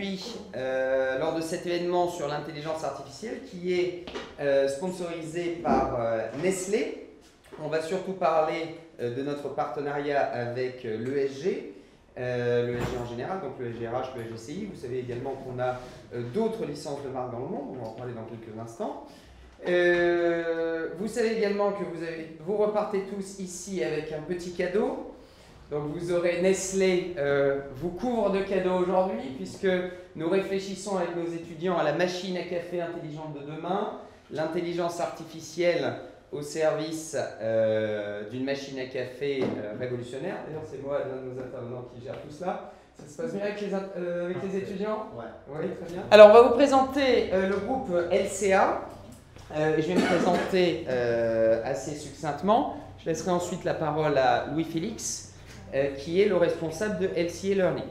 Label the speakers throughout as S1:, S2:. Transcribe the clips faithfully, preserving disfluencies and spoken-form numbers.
S1: aujourd'hui euh, lors de cet événement sur l'intelligence artificielle qui est euh, sponsorisé par euh, Nestlé. On va surtout parler euh, de notre partenariat avec euh, l'E S G, euh, l'E S G en général, donc l'E S G R H, l'E S G C I. Vous savez également qu'on a euh, d'autres licences de marque dans le monde, on va en parler dans quelques instants. Euh, vous savez également que vous, avez, vous repartez tous ici avec un petit cadeau. Donc vous aurez Nestlé euh, vous couvre de cadeaux aujourd'hui puisque nous réfléchissons avec nos étudiants à la machine à café intelligente de demain, l'intelligence artificielle au service euh, d'une machine à café euh, révolutionnaire. D'ailleurs c'est moi, l'un de nos intervenants qui gère tout cela. Ça se passe bien avec les, euh, avec les étudiants? Ouais. Oui, très bien. Alors on va vous présenter euh, le groupe L C A. Euh, je vais me présenter euh, assez succinctement. Je laisserai ensuite la parole à Louis-Félix, Euh, qui est le responsable de L C A Learning.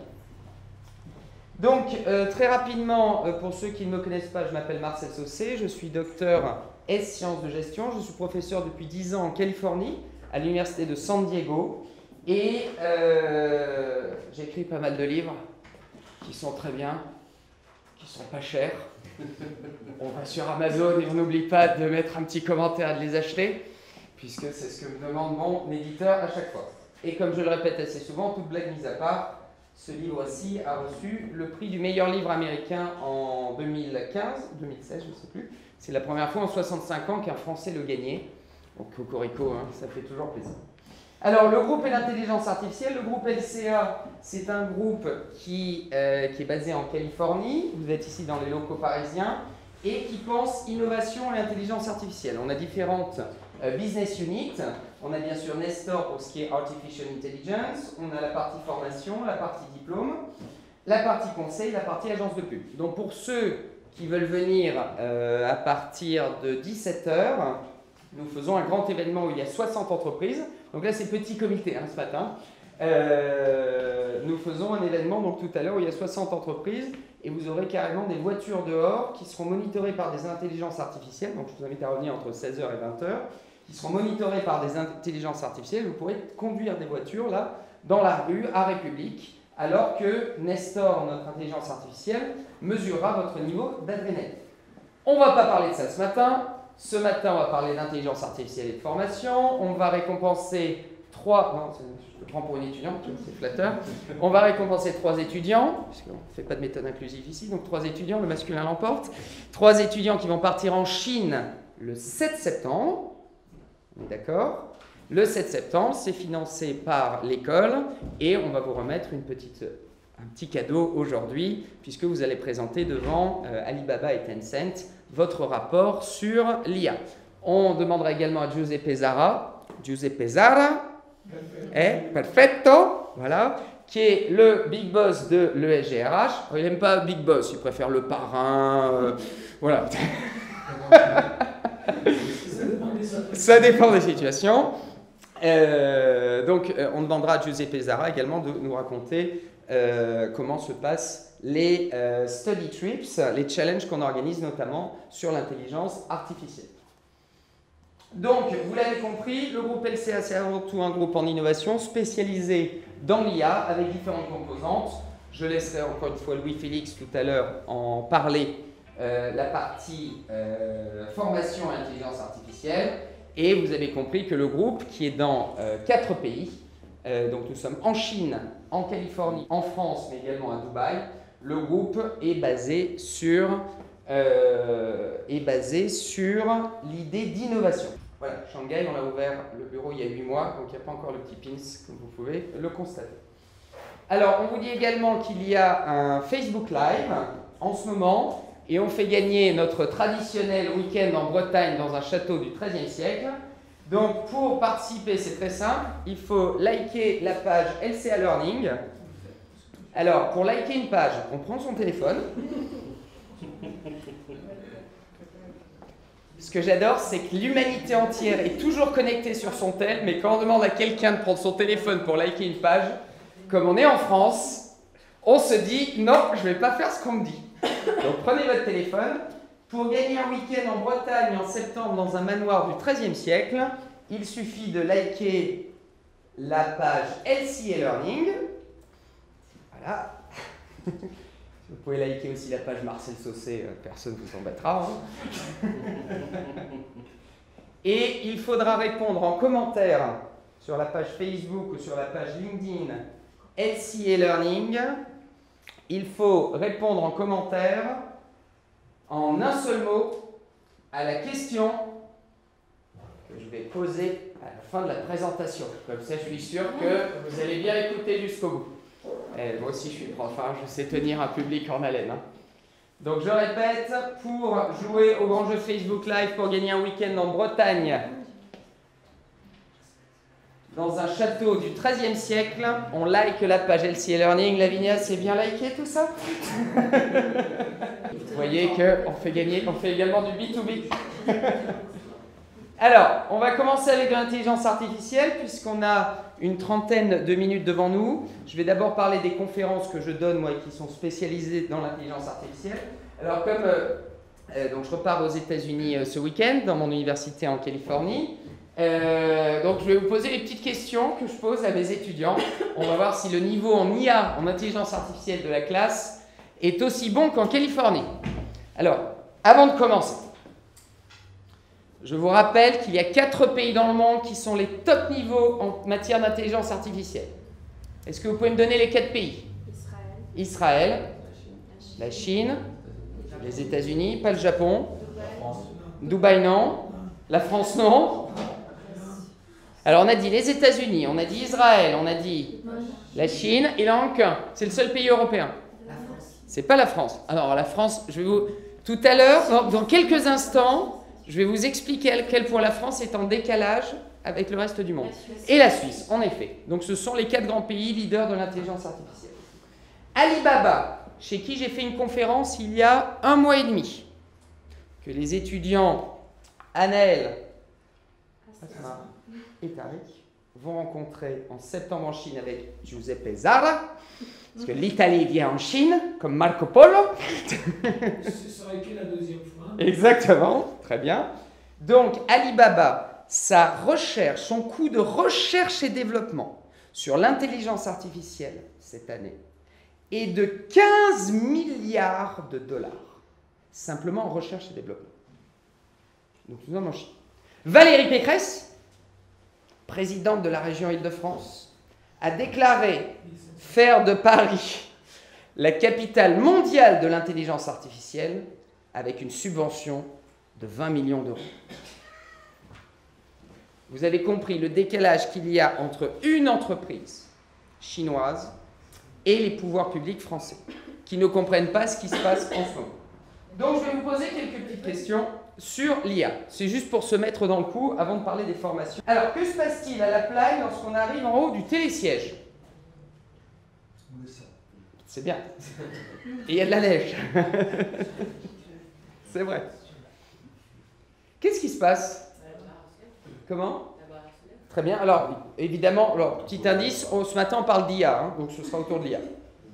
S1: Donc, euh, très rapidement, euh, pour ceux qui ne me connaissent pas, je m'appelle Marcel Saucé, je suis docteur S sciences de gestion, je suis professeur depuis dix ans en Californie, à l'université de San Diego, et euh, j'ai écrit pas mal de livres qui sont très bien, qui sont pas chers. On va sur Amazon et on n'oublie pas de mettre un petit commentaire et de les acheter, puisque c'est ce que me demande mon éditeur à chaque fois. Et comme je le répète assez souvent, toute blague mise à part, ce livre-ci a reçu le prix du meilleur livre américain en deux mille quinze, deux mille seize, je ne sais plus. C'est la première fois en soixante-cinq ans qu'un Français le gagnait. Donc, cocorico, hein, ça fait toujours plaisir. Alors, le groupe et l'intelligence artificielle. Le groupe L C A, c'est un groupe qui, euh, qui est basé en Californie. Vous êtes ici dans les locaux parisiens. Et qui pense innovation et intelligence artificielle. On a différentes euh, business units. On a bien sûr Nestor pour ce qui est Artificial Intelligence. On a la partie formation, la partie diplôme, la partie conseil, la partie agence de pub. Donc pour ceux qui veulent venir euh, à partir de dix-sept heures, nous faisons un grand événement où il y a soixante entreprises. Donc là c'est petit comité hein, ce matin. Euh, nous faisons un événement donc tout à l'heure où il y a soixante entreprises et vous aurez carrément des voitures dehors qui seront monitorées par des intelligences artificielles. Donc je vous invite à revenir entre seize heures et vingt heures. Qui seront monitorées par des intelligences artificielles. Vous pourrez conduire des voitures là dans la rue à République alors que Nestor, notre intelligence artificielle, mesurera votre niveau d'adrénaline. On ne va pas parler de ça ce matin. Ce matin, on va parler d'intelligence artificielle et de formation. On va récompenser trois... Non, je te prends pour une étudiante, c'est flatteur. On va récompenser trois étudiants, puisqu'on ne fait pas de méthode inclusive ici, donc trois étudiants, le masculin l'emporte. Trois étudiants qui vont partir en Chine le sept septembre. On est d'accord? Le sept septembre, c'est financé par l'école et on va vous remettre une petite, un petit cadeau aujourd'hui puisque vous allez présenter devant euh, Alibaba et Tencent votre rapport sur l'I A. On demandera également à Giuseppe Zara, Giuseppe Zara, eh, perfetto, voilà, qui est le big boss de l'E S G R H. Il n'aime pas big boss, il préfère le parrain, euh, voilà. Ça dépend des situations. Euh, donc, euh, on demandera à Giuseppe Zara également de nous raconter euh, comment se passent les euh, study trips, les challenges qu'on organise notamment sur l'intelligence artificielle. Donc, vous l'avez compris, le groupe L C A, c'est avant tout un groupe en innovation spécialisé dans l'I A avec différentes composantes. Je laisserai encore une fois Louis-Félix tout à l'heure en parler. Euh, la partie euh, formation et intelligence artificielle. Et vous avez compris que le groupe, qui est dans euh, quatre pays, euh, donc nous sommes en Chine, en Californie, en France, mais également à Dubaï, le groupe est basé sur, euh, est basé sur l'idée d'innovation. Voilà, Shanghai, on a ouvert le bureau il y a huit mois, donc il n'y a pas encore le petit pins, comme vous pouvez le constater. Alors, on vous dit également qu'il y a un Facebook Live en ce moment. Et on fait gagner notre traditionnel week-end en Bretagne dans un château du treizième siècle. Donc pour participer, c'est très simple. Il faut liker la page L C A Learning. Alors pour liker une page, on prend son téléphone. Ce que j'adore, c'est que l'humanité entière est toujours connectée sur son tel, mais quand on demande à quelqu'un de prendre son téléphone pour liker une page, comme on est en France, on se dit non, je ne vais pas faire ce qu'on me dit. Donc prenez votre téléphone. Pour gagner un week-end en Bretagne en septembre dans un manoir du treizième siècle, il suffit de liker la page L C A Learning. Voilà. Vous pouvez liker aussi la page Marcel Saucé, personne ne vous embêtera. Hein. Et il faudra répondre en commentaire sur la page Facebook ou sur la page LinkedIn L C A Learning. Il faut répondre en commentaire en un seul mot à la question que je vais poser à la fin de la présentation. Comme ça, je suis sûr que vous allez bien écouter jusqu'au bout. Et moi aussi, je suis prof, hein, je sais tenir un public en haleine. Hein. Donc, je répète, pour jouer au grand jeu Facebook Live, pour gagner un week-end en Bretagne, dans un château du treizième siècle, on like la page L C A Learning. Lavinia, c'est bien liké tout ça? Vous voyez qu'on fait gagner, on fait également du B deux B. Alors, on va commencer avec de l'intelligence artificielle puisqu'on a une trentaine de minutes devant nous. Je vais d'abord parler des conférences que je donne, moi, qui sont spécialisées dans l'intelligence artificielle. Alors, comme euh, euh, donc je repars aux États-Unis euh, ce week-end, dans mon université en Californie. Euh, donc, je vais vous poser les petites questions que je pose à mes étudiants. On va voir si le niveau en I A, en intelligence artificielle de la classe, est aussi bon qu'en Californie. Alors, avant de commencer, je vous rappelle qu'il y a quatre pays dans le monde qui sont les top niveaux en matière d'intelligence artificielle. Est-ce que vous pouvez me donner les quatre pays?
S2: Israël.
S1: Israël, la Chine, les États-Unis, pas le Japon, Dubaï non, la France non. Alors on a dit les États-Unis, on a dit Israël, on a dit la Chine, il en manque un. C'est le seul pays européen. C'est pas la France. Alors la France, je vais vous... Tout à l'heure, dans, dans quelques instants, je vais vous expliquer à quel point la France est en décalage avec le reste du monde. Et la Suisse, en effet. Donc ce sont les quatre grands pays leaders de l'intelligence artificielle. Alibaba, chez qui j'ai fait une conférence il y a un mois et demi, que les étudiants Anaël et Tariq vont rencontrer en septembre en Chine avec Giuseppe Zara, parce que l'Italie vient en Chine, comme Marco Polo.
S3: Ce sera que la deuxième fois.
S1: Exactement, très bien. Donc, Alibaba, sa recherche, son coût de recherche et développement sur l'intelligence artificielle cette année est de quinze milliards de dollars, simplement en recherche et développement. Donc, nous sommes en Chine. Valérie Pécresse, présidente de la région Île-de-France, a déclaré faire de Paris la capitale mondiale de l'intelligence artificielle avec une subvention de vingt millions d'euros. Vous avez compris le décalage qu'il y a entre une entreprise chinoise et les pouvoirs publics français, qui ne comprennent pas ce qui se passe en ce moment. Donc je vais vous poser quelques petites questions sur l'I A. C'est juste pour se mettre dans le coup avant de parler des formations. Alors, que se passe-t-il à la Plagne lorsqu'on arrive en haut du télésiège? C'est bien. Et il y a de la neige. C'est vrai. Qu'est-ce qui se passe? Comment? Très bien. Alors, évidemment, alors, petit indice, on, ce matin on parle d'I A, hein, donc ce sera autour de l'I A.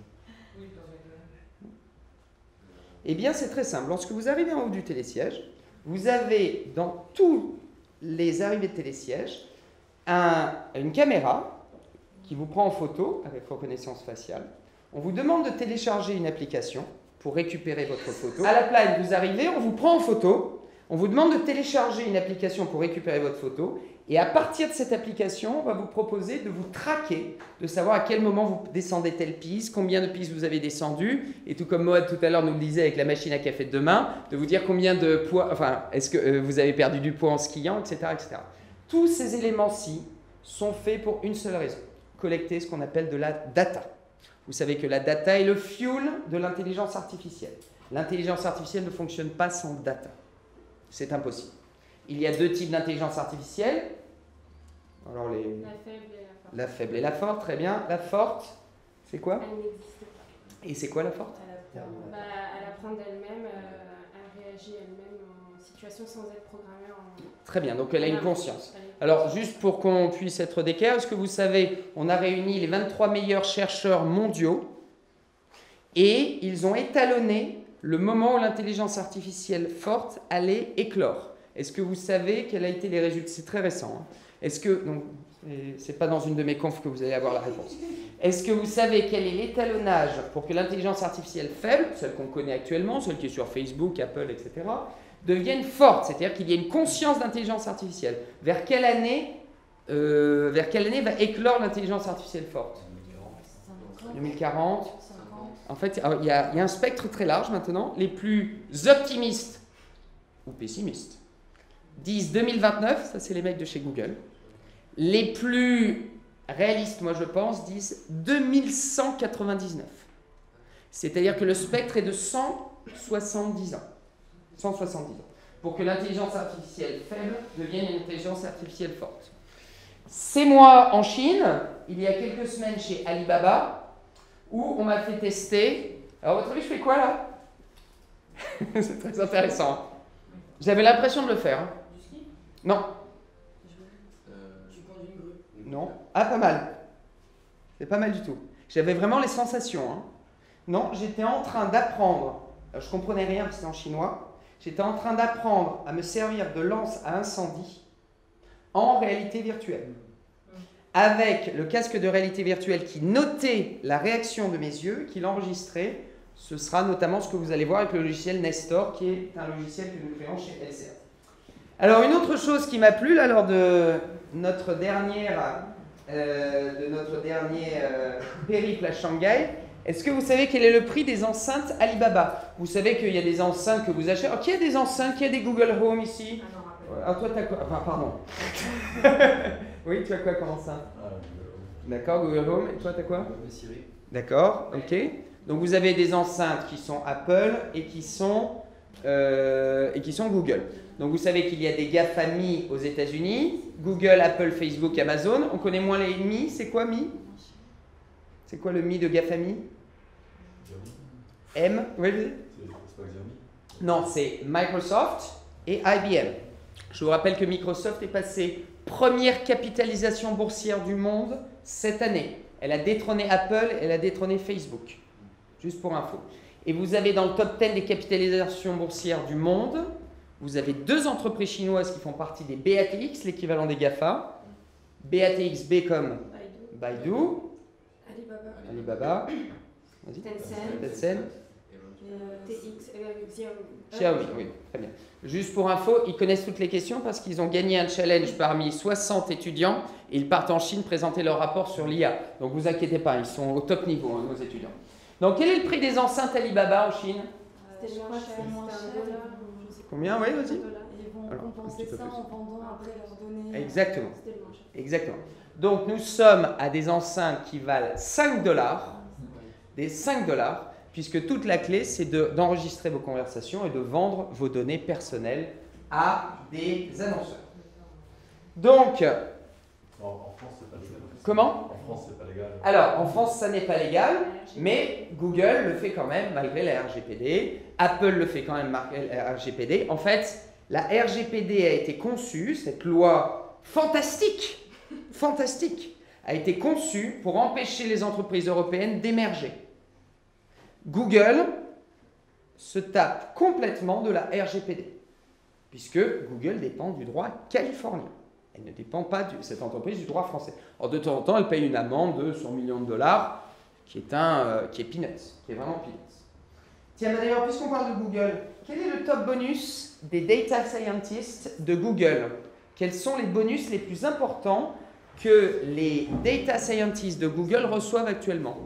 S1: Eh bien, c'est très simple. Lorsque vous arrivez en haut du télésiège, vous avez dans tous les arrivées de télésiège un, une caméra qui vous prend en photo avec reconnaissance faciale. On vous demande de télécharger une application pour récupérer votre photo. À la Plagne, vous arrivez, on vous prend en photo, on vous demande de télécharger une application pour récupérer votre photo, et à partir de cette application, on va vous proposer de vous traquer, de savoir à quel moment vous descendez telle piste, combien de pistes vous avez descendu, et tout comme Moad tout à l'heure nous le disait avec la machine à café de demain, de vous dire combien de poids, enfin, est-ce que euh, vous avez perdu du poids en skiant, et cetera, et cetera. Tous ces éléments-ci sont faits pour une seule raison, collecter ce qu'on appelle de la data. Vous savez que la data est le fuel de l'intelligence artificielle. L'intelligence artificielle ne fonctionne pas sans data. C'est impossible. Il y a deux types d'intelligence artificielle. Alors les...
S2: La faible et la forte.
S1: La faible et la forte, très bien. La forte, c'est quoi?
S2: Elle n'existe pas.
S1: Et c'est quoi la forte?
S2: Elle, apprend, bah, elle apprend d'elle-même, euh, elle réagit elle-même en situation sans être programmée. En...
S1: Très bien, donc elle a une conscience.
S2: Elle
S1: Alors, juste pour qu'on puisse être d'équerre, est-ce que vous savez, on a réuni les vingt-trois meilleurs chercheurs mondiaux et ils ont étalonné le moment où l'intelligence artificielle forte allait éclore. Est-ce que vous savez quels ont été les résultats? C'est très récent. Hein. Est-ce que, donc, C'est pas dans une de mes confs que vous allez avoir la réponse. Est-ce que vous savez quel est l'étalonnage pour que l'intelligence artificielle faible, celle qu'on connaît actuellement, celle qui est sur Facebook, Apple, et cetera, devienne forte, c'est-à-dire qu'il y ait une conscience d'intelligence artificielle? Vers quelle année, euh, vers quelle année va éclore l'intelligence artificielle forte? deux mille quarante. En fait, il y, y a un spectre très large maintenant. Les plus optimistes ou pessimistes disent deux mille vingt-neuf, ça c'est les mecs de chez Google. Les plus réalistes, moi je pense, disent deux mille cent quatre-vingt-dix-neuf. C'est-à-dire que le spectre est de cent soixante-dix ans. cent soixante-dix ans. Pour que l'intelligence artificielle faible devienne une intelligence artificielle forte. C'est moi en Chine, il y a quelques semaines chez Alibaba, où on m'a fait tester. Alors, votre avis, je fais quoi là? C'est très intéressant. J'avais l'impression de le faire. Hein.
S4: Du ski?
S1: Non.
S4: Euh, tu conduis une grue?
S1: Non. Ah, pas mal. C'est pas mal du tout. J'avais vraiment les sensations. Hein. Non, j'étais en train d'apprendre. Je comprenais rien parce que c'était en chinois. J'étais en train d'apprendre à me servir de lance à incendie en réalité virtuelle. Avec le casque de réalité virtuelle qui notait la réaction de mes yeux, qui l'enregistrait. Ce sera notamment ce que vous allez voir avec le logiciel Nestor, qui est un logiciel que nous créons chez L C R. Alors, une autre chose qui m'a plu là, lors de notre dernière, euh, de notre dernier euh, périple à Shanghai, est-ce que vous savez quel est le prix des enceintes Alibaba? Vous savez qu'il y a des enceintes que vous achetez. Oh, qui a des enceintes? Qui a des Google Home ici? Ah, toi, tu as quoi? Enfin, pardon. Oui, tu as quoi comme enceinte? D'accord, Google Home. Et toi, tu as quoi?
S4: Siri.
S1: D'accord, ok. Donc, vous avez des enceintes qui sont Apple et qui sont, euh, et qui sont Google. Donc, vous savez qu'il y a des GAFAMI aux États-Unis. Google, Apple, Facebook, Amazon. On connaît moins les Mi. C'est quoi Mi? C'est quoi le Mi de GAFAMI? M? Oui, oui.
S5: C'est pas Xiaomi?
S1: Non, c'est Microsoft et I B M. Je vous rappelle que Microsoft est passé première capitalisation boursière du monde cette année. Elle a détrôné Apple, elle a détrôné Facebook. Juste pour info. Et vous avez dans le top dix des capitalisations boursières du monde, vous avez deux entreprises chinoises qui font partie des B A T X, l'équivalent des GAFA. B A T X, B comme Baidu,
S2: Alibaba.
S1: Alibaba, vas-y.
S2: Tencent.
S1: Tencent.
S2: T X, euh, Xiaomi.
S1: Xiaomi, oui, très bien. Juste pour info, ils connaissent toutes les questions parce qu'ils ont gagné un challenge parmi soixante étudiants et ils partent en Chine présenter leur rapport sur l'I A. Donc vous inquiétez pas, ils sont au top niveau, hein, nos étudiants. Donc quel est le prix des enceintes Alibaba en Chine?
S2: C'était moins cher, c'était un dollar. je sais pas.
S1: Combien? Oui, vas-y.
S2: Un dollar.
S6: Ils vont
S1: Alors, un
S6: compenser
S1: petit peu
S6: ça
S1: plus.
S6: en vendant après leurs données.
S1: Exactement.
S2: C'était le moins cher.
S1: Exactement. Donc nous sommes à des enceintes qui valent cinq dollars, des cinq dollars, puisque toute la clé c'est de- d'enregistrer vos conversations et de vendre vos données personnelles à des annonceurs. Donc,
S5: En, en France, c'est pas légal.
S1: comment?
S5: En France, c'est pas légal.
S1: Alors, en France, ça n'est pas légal, mais Google le fait quand même malgré la R G P D. Apple le fait quand même malgré la R G P D. En fait, la R G P D a été conçue, cette loi fantastique, fantastique, a été conçue pour empêcher les entreprises européennes d'émerger. Google se tape complètement de la R G P D, puisque Google dépend du droit californien. Elle ne dépend pas, de cette entreprise, du droit français. Alors, de temps en temps, elle paye une amende de cent millions de dollars, qui est, un, euh, qui est peanuts, qui est vraiment peanuts. Tiens, bah d'ailleurs, puisqu'on parle de Google, quel est le top bonus des data scientists de Google? Quels sont les bonus les plus importants que les data scientists de Google reçoivent actuellement?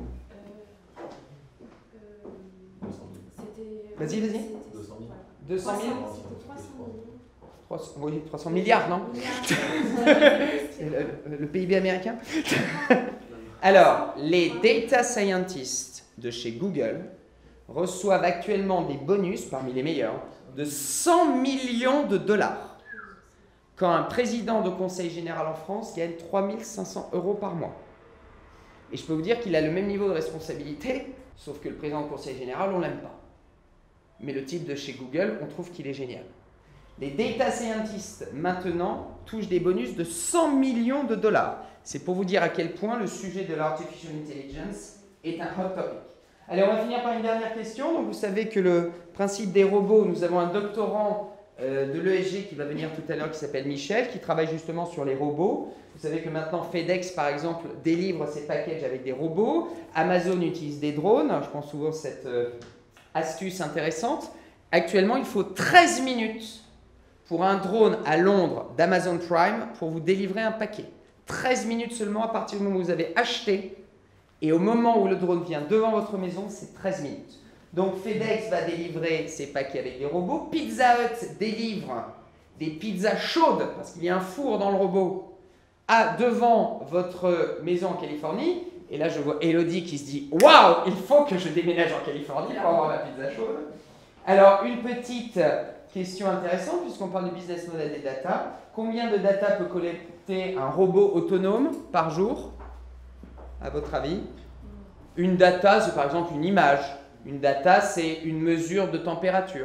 S1: Vas-y, vas-y.
S5: deux cent mille.
S1: deux cent mille?
S2: C'était trois cents millions.
S1: trois cents, oui, trois cents milliards, non? C'est le, le P I B américain. Alors, les data scientists de chez Google reçoivent actuellement des bonus, parmi les meilleurs, de cent millions de dollars. Quand un président de conseil général en France gagne trois mille cinq cents euros par mois. Et je peux vous dire qu'il a le même niveau de responsabilité, sauf que le président de conseil général, on ne l'aime pas. Mais le type de chez Google, on trouve qu'il est génial. Les data scientists, maintenant, touchent des bonus de cent millions de dollars. C'est pour vous dire à quel point le sujet de l'artificial intelligence est un hot topic. Allez, on va finir par une dernière question. Donc, vous savez que le principe des robots, nous avons un doctorant euh, de l'E S G qui va venir tout à l'heure, qui s'appelle Michel, qui travaille justement sur les robots. Vous savez que maintenant FedEx, par exemple, délivre ses packages avec des robots. Amazon utilise des drones. Je prends souvent cette euh, astuce intéressante. Actuellement, il faut treize minutes pour un drone à Londres d'Amazon Prime pour vous délivrer un paquet. treize minutes seulement à partir du moment où vous avez acheté. Et au moment où le drone vient devant votre maison, c'est treize minutes. Donc FedEx va délivrer ses paquets avec des robots. Pizza Hut délivre des pizzas chaudes, parce qu'il y a un four dans le robot, à, devant votre maison en Californie. Et là, je vois Elodie qui se dit « Waouh, il faut que je déménage en Californie pour avoir la pizza chaude. » Alors, une petite question intéressante, puisqu'on parle du business model des data. Combien de data peut collecter un robot autonome par jour, à votre avis? Une data, c'est par exemple une image. Une data, c'est une mesure de température.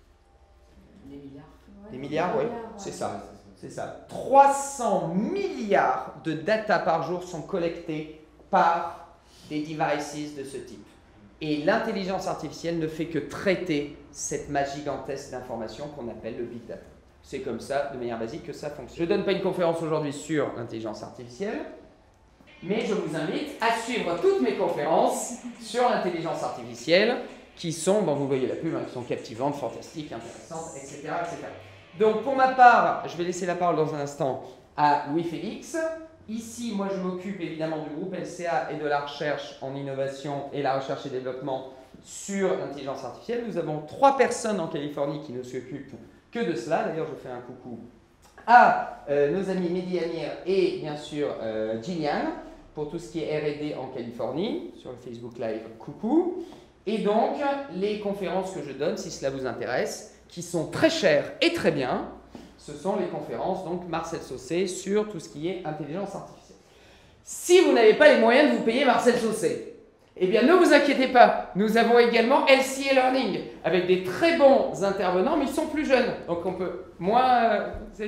S4: Des milliards.
S1: Des milliards, oui, c'est ça. C'est ça. trois cents milliards de data par jour sont collectés par des devices de ce type. Et l'intelligence artificielle ne fait que traiter cette masse gigantesque d'informations qu'on appelle le big data. C'est comme ça, de manière basique, que ça fonctionne. Je ne donne pas une conférence aujourd'hui sur l'intelligence artificielle, mais je vous invite à suivre toutes mes conférences sur l'intelligence artificielle, qui sont, bon, vous voyez la pub, hein, qui sont captivantes, fantastiques, intéressantes, et cetera, et cetera. Donc, pour ma part, je vais laisser la parole dans un instant à Louis-Félix. Ici, moi, je m'occupe évidemment du groupe L C A et de la recherche en innovation et la recherche et développement sur l'intelligence artificielle. Nous avons trois personnes en Californie qui ne s'occupent que de cela. D'ailleurs, je fais un coucou à euh, nos amis Mehdi Amir et bien sûr euh, Gillian pour tout ce qui est R et D en Californie, sur le Facebook Live, coucou. Et donc, les conférences que je donne, si cela vous intéresse, qui sont très chères et très bien, ce sont les conférences, donc Marcel Saucé, sur tout ce qui est intelligence artificielle. Si vous n'avez pas les moyens de vous payer Marcel Saucé, eh bien ne vous inquiétez pas, nous avons également L C A Learning, avec des très bons intervenants, mais ils sont plus jeunes. Donc on peut... Moi... Euh,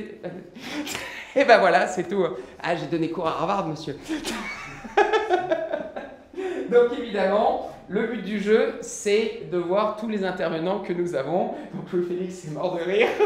S1: et ben voilà, c'est tout. Ah, j'ai donné cours à Harvard, monsieur. Donc évidemment, le but du jeu, c'est de voir tous les intervenants que nous avons. Donc Louis-Félix est mort de rire.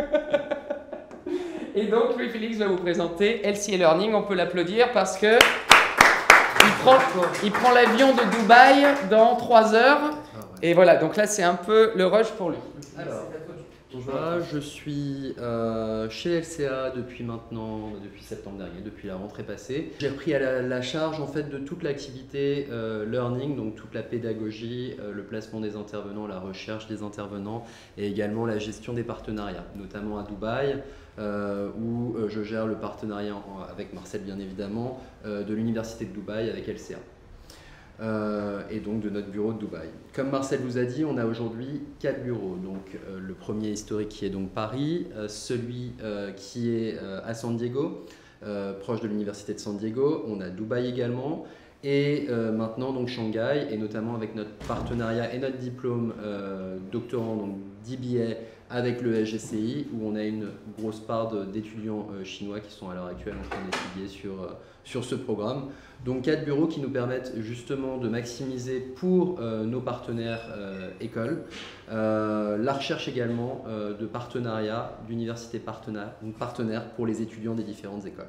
S1: Et donc Louis-Félix va vous présenter L C A Learning. On peut l'applaudir parce que il prend, il prend l'avion de Dubaï dans trois heures. Et voilà, donc là c'est un peu le rush pour lui.
S7: Alors, moi, je suis euh, chez L C A depuis maintenant, depuis septembre dernier, depuis la rentrée passée. J'ai repris à la, la charge en fait de toute l'activité euh, learning, donc toute la pédagogie, euh, le placement des intervenants, la recherche des intervenants et également la gestion des partenariats, notamment à Dubaï, euh, où euh, je gère le partenariat en, avec Marcel bien évidemment, euh, de l'université de Dubaï avec L C A. Euh, et donc de notre bureau de Dubaï. Comme Marcel vous a dit, on a aujourd'hui quatre bureaux. Donc euh, le premier historique qui est donc Paris, euh, celui euh, qui est euh, à San Diego, euh, proche de l'université de San Diego. On a Dubaï également et euh, maintenant donc Shanghai, et notamment avec notre partenariat et notre diplôme euh, doctorant donc D B A avec le S G C I, où on a une grosse part d'étudiants euh, chinois qui sont à l'heure actuelle en train d'étudier sur, euh, sur ce programme. Donc quatre bureaux qui nous permettent justement de maximiser pour euh, nos partenaires euh, écoles, euh, la recherche également euh, de partenariats, d'universités partenaires, partenaires pour les étudiants des différentes écoles.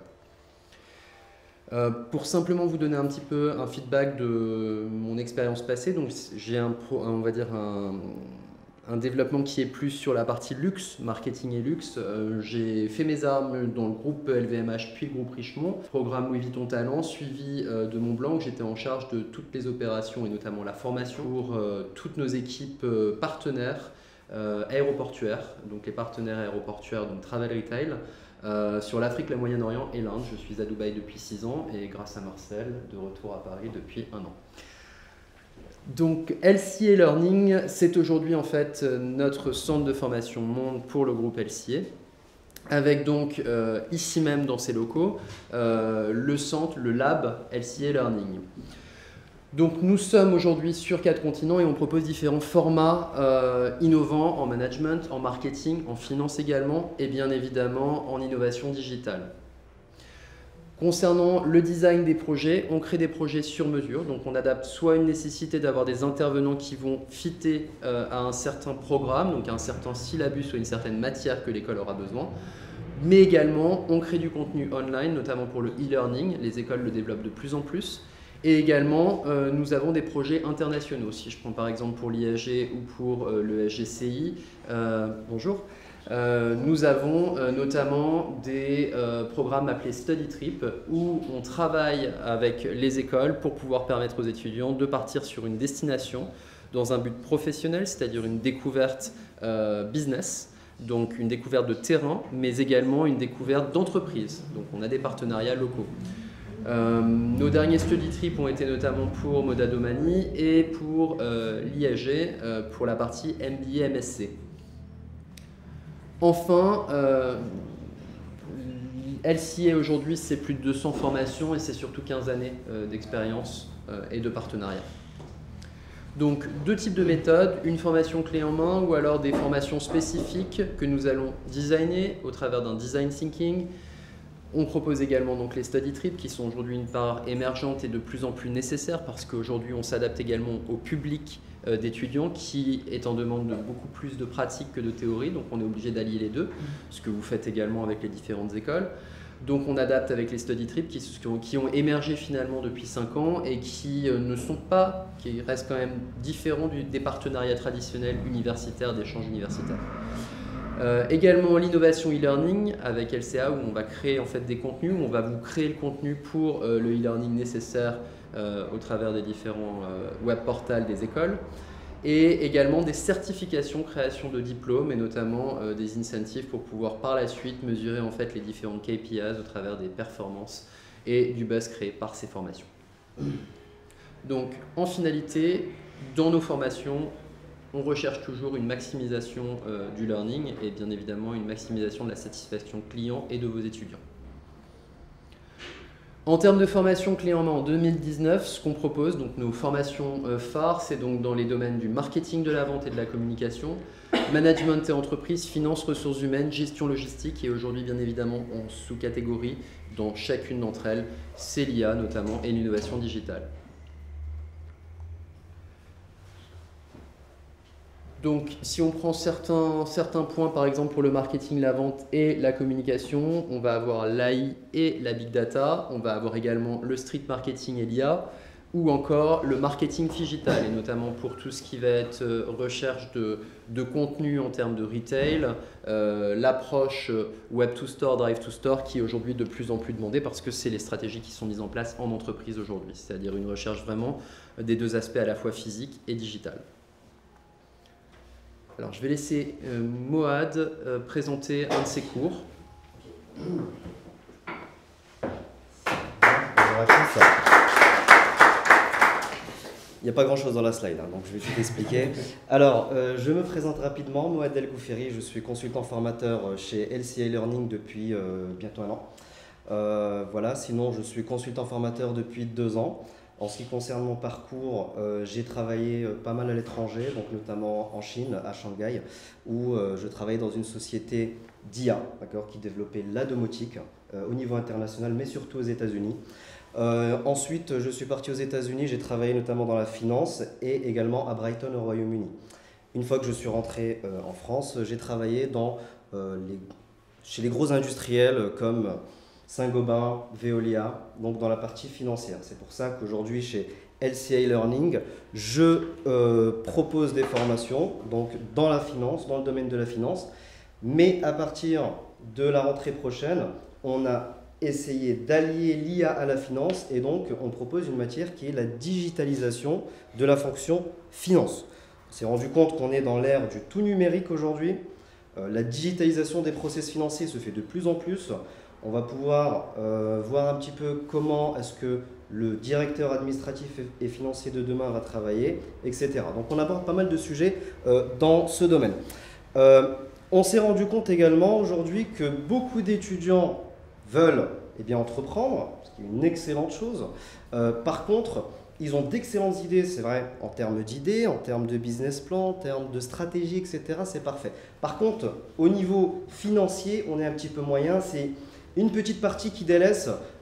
S7: Euh, pour simplement vous donner un petit peu un feedback de mon expérience passée, donc j'ai un, on va dire un, un développement qui est plus sur la partie luxe, marketing et luxe. Euh, j'ai fait mes armes dans le groupe L V M H puis le groupe Richemont, programme Louis Vuitton Talent, suivi euh, de Montblanc, où j'étais en charge de toutes les opérations et notamment la formation pour euh, toutes nos équipes euh, partenaires euh, aéroportuaires, donc les partenaires aéroportuaires, donc Travel Retail, euh, sur l'Afrique, le Moyen-Orient et l'Inde. Je suis à Dubaï depuis six ans et grâce à Marcel, de retour à Paris depuis un an. Donc L C A Learning, c'est aujourd'hui en fait notre centre de formation monde pour le groupe L C A, avec donc euh, ici même dans ces locaux euh, le centre, le lab L C A Learning. Donc nous sommes aujourd'hui sur quatre continents et on propose différents formats euh, innovants en management, en marketing, en finance également et bien évidemment en innovation digitale. Concernant le design des projets, on crée des projets sur mesure, donc on adapte soit une nécessité d'avoir des intervenants qui vont fitter euh, à un certain programme, donc à un certain syllabus ou une certaine matière que l'école aura besoin, mais également on crée du contenu online, notamment pour le e-learning, les écoles le développent de plus en plus, et également euh, nous avons des projets internationaux, si je prends par exemple pour l'I A G ou pour euh, le S G C I, euh, bonjour. Euh, nous avons euh, notamment des euh, programmes appelés Study Trip où on travaille avec les écoles pour pouvoir permettre aux étudiants de partir sur une destination dans un but professionnel, c'est-à-dire une découverte euh, business, donc une découverte de terrain, mais également une découverte d'entreprise. Donc on a des partenariats locaux. Euh, nos derniers Study Trip ont été notamment pour Moda Domani et pour euh, l'I A G euh, pour la partie M B A M S C. Enfin, euh, L C A aujourd'hui, c'est plus de deux cents formations et c'est surtout quinze années euh, d'expérience euh, et de partenariat. Donc, deux types de méthodes, une formation clé en main ou alors des formations spécifiques que nous allons designer au travers d'un design thinking. On propose également donc les study trips qui sont aujourd'hui une part émergente et de plus en plus nécessaire parce qu'aujourd'hui, on s'adapte également au public d'étudiants qui est en demande de beaucoup plus de pratique que de théorie, donc on est obligé d'allier les deux, ce que vous faites également avec les différentes écoles. Donc on adapte avec les study trips qui, qui ont émergé finalement depuis cinq ans et qui ne sont pas, qui restent quand même différents du, des partenariats traditionnels universitaires, d'échanges universitaires. Euh, également l'innovation e-learning avec L C A où on va créer en fait des contenus, où on va vous créer le contenu pour euh, le e-learning nécessaire euh, au travers des différents euh, web portals des écoles, et également des certifications, création de diplômes et notamment euh, des incentives pour pouvoir par la suite mesurer en fait les différentes K P Is au travers des performances et du buzz créé par ces formations. Donc en finalité, dans nos formations, on recherche toujours une maximisation euh, du learning et bien évidemment une maximisation de la satisfaction client et de vos étudiants. En termes de formation clé en main en deux mille dix-neuf, ce qu'on propose, donc nos formations euh, phares, c'est donc dans les domaines du marketing de la vente et de la communication, management et entreprise, finance, ressources humaines, gestion logistique et aujourd'hui bien évidemment en sous-catégorie dans chacune d'entre elles, c'est l'I A notamment et l'innovation digitale. Donc, si on prend certains, certains points, par exemple pour le marketing, la vente et la communication, on va avoir l'A I et la big data, on va avoir également le street marketing et l'I A, ou encore le marketing digital, et notamment pour tout ce qui va être recherche de, de contenu en termes de retail, euh, l'approche web to store, drive to store, qui est aujourd'hui de plus en plus demandée parce que c'est les stratégies qui sont mises en place en entreprise aujourd'hui, c'est-à-dire une recherche vraiment des deux aspects à la fois physique et digital. Alors, je vais laisser euh, Moad euh, présenter un de ses cours.
S8: Bonjour à tous. Il n'y a pas grand chose dans la slide, hein, donc je vais tout expliquer. Alors, euh, je me présente rapidement, Moad El Goufferi, je suis consultant formateur chez L C A Learning depuis euh, bientôt un an. Euh, voilà, sinon je suis consultant formateur depuis deux ans. En ce qui concerne mon parcours, euh, j'ai travaillé euh, pas mal à l'étranger, donc notamment en Chine, à Shanghai, où euh, je travaillais dans une société d'I A, qui développait la domotique euh, au niveau international, mais surtout aux États-Unis. Euh, ensuite, je suis parti aux États-Unis, j'ai travaillé notamment dans la finance et également à Brighton au Royaume-Uni. Une fois que je suis rentré euh, en France, j'ai travaillé dans, euh, les, chez les gros industriels comme Saint-Gobain, Veolia, donc dans la partie financière. C'est pour ça qu'aujourd'hui, chez L C A Learning, je euh, propose des formations donc dans la finance, dans le domaine de la finance. Mais à partir de la rentrée prochaine, on a essayé d'allier l'I A à la finance et donc on propose une matière qui est la digitalisation de la fonction finance. On s'est rendu compte qu'on est dans l'ère du tout numérique aujourd'hui. Euh, la digitalisation des process financiers se fait de plus en plus. On va pouvoir euh, voir un petit peu comment est-ce que le directeur administratif et financier de demain va travailler, et cetera. Donc on aborde pas mal de sujets euh, dans ce domaine. Euh, on s'est rendu compte également aujourd'hui que beaucoup d'étudiants veulent eh bien, entreprendre, ce qui est une excellente chose. Euh, par contre, ils ont d'excellentes idées, c'est vrai, en termes d'idées, en termes de business plan, en termes de stratégie, et cetera. C'est parfait. Par contre, au niveau financier, on est un petit peu moyen. C'est une petite partie qui délaisse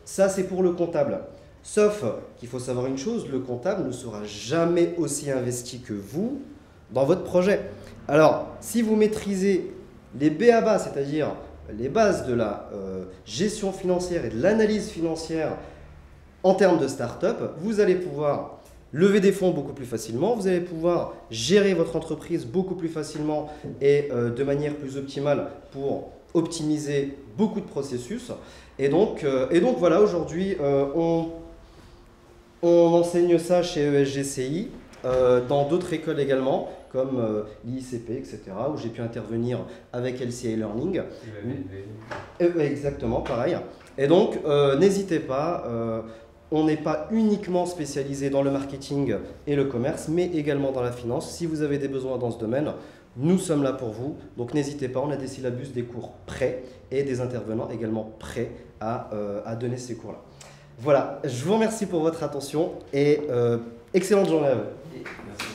S8: Ça, c'est pour le comptable. Sauf qu'il faut savoir une chose, le comptable ne sera jamais aussi investi que vous dans votre projet. Alors, si vous maîtrisez les B A B A, c'est-à-dire les bases de la euh, gestion financière et de l'analyse financière en termes de start-up, vous allez pouvoir lever des fonds beaucoup plus facilement, vous allez pouvoir gérer votre entreprise beaucoup plus facilement et euh, de manière plus optimale pour optimiser beaucoup de processus. Et donc, euh, et donc voilà, aujourd'hui, euh, on, on enseigne ça chez E S G C I, euh, dans d'autres écoles également, comme euh, l'I C P, et cetera, où j'ai pu intervenir avec L C A Learning. Et, exactement, pareil. Et donc, euh, n'hésitez pas, euh, on n'est pas uniquement spécialisé dans le marketing et le commerce, mais également dans la finance. Si vous avez des besoins dans ce domaine, nous sommes là pour vous. Donc n'hésitez pas, on a des syllabus, des cours prêts et des intervenants également prêts à, euh, à donner ces cours-là. Voilà, je vous remercie pour votre attention et euh, excellente journée à vous.
S1: Merci.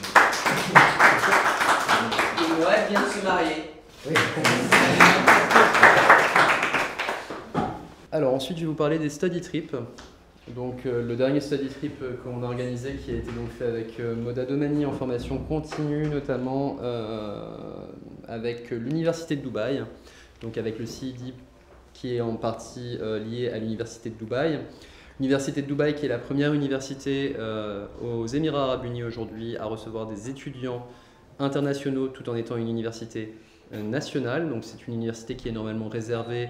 S1: Et Noël vient de se marier.
S8: Oui.
S7: Alors ensuite, je vais vous parler des study trips. Donc euh, le dernier study trip euh, qu'on a organisé, qui a été donc fait avec euh, Moda Domani en formation continue, notamment euh, avec l'Université de Dubaï, donc avec le C I D qui est en partie euh, lié à l'Université de Dubaï. L'Université de Dubaï qui est la première université euh, aux Émirats Arabes Unis aujourd'hui à recevoir des étudiants internationaux tout en étant une université nationale. Donc c'est une université qui est normalement réservée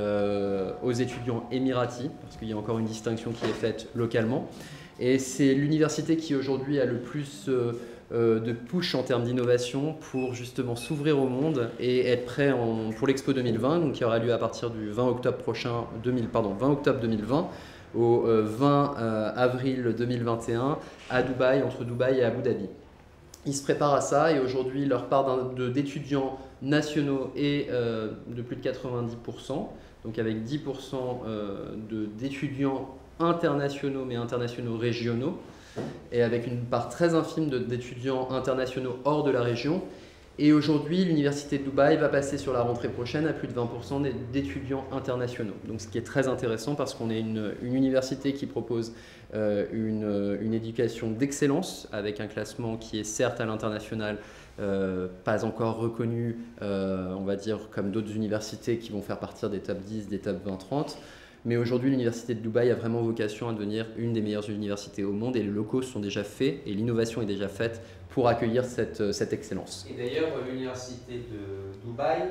S7: euh, aux étudiants émiratis, parce qu'il y a encore une distinction qui est faite localement. Et c'est l'université qui aujourd'hui a le plus euh, euh, de push en termes d'innovation pour justement s'ouvrir au monde et être prêt en, pour l'Expo deux mille vingt, donc qui aura lieu à partir du vingt octobre prochain, deux mille, pardon, vingt octobre deux mille vingt au euh, vingt euh, avril deux mille vingt et un à Dubaï, entre Dubaï et Abu Dhabi. Ils se préparent à ça et aujourd'hui leur part d'étudiants nationaux est euh, de plus de quatre-vingt-dix pour cent, donc avec dix pour cent euh, d'étudiants internationaux mais internationaux régionaux et avec une part très infime d'étudiants internationaux hors de la région. Et aujourd'hui, l'Université de Dubaï va passer sur la rentrée prochaine à plus de vingt pour cent d'étudiants internationaux. Donc, ce qui est très intéressant parce qu'on est une, une université qui propose euh, une, une éducation d'excellence avec un classement qui est certes à l'international, euh, pas encore reconnu, euh, on va dire, comme d'autres universités qui vont faire partir des top dix, des top vingt trente. Mais aujourd'hui, l'Université de Dubaï a vraiment vocation à devenir une des meilleures universités au monde et les locaux sont déjà faits et l'innovation est déjà faite pour accueillir cette, cette excellence.
S1: Et d'ailleurs, l'Université de Dubaï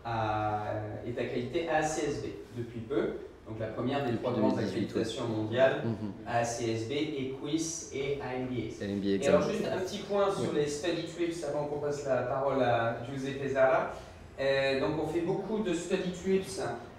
S1: a, est accréditée A C S B depuis peu. Donc la première des trois grandes accréditations mondiales, mm-hmm. A C S B, Equis et A M B A.
S7: M B A
S1: et alors juste un petit point sur oui. les study trips avant qu'on passe la parole à Giuseppe Zara. Euh, donc on fait beaucoup de study trips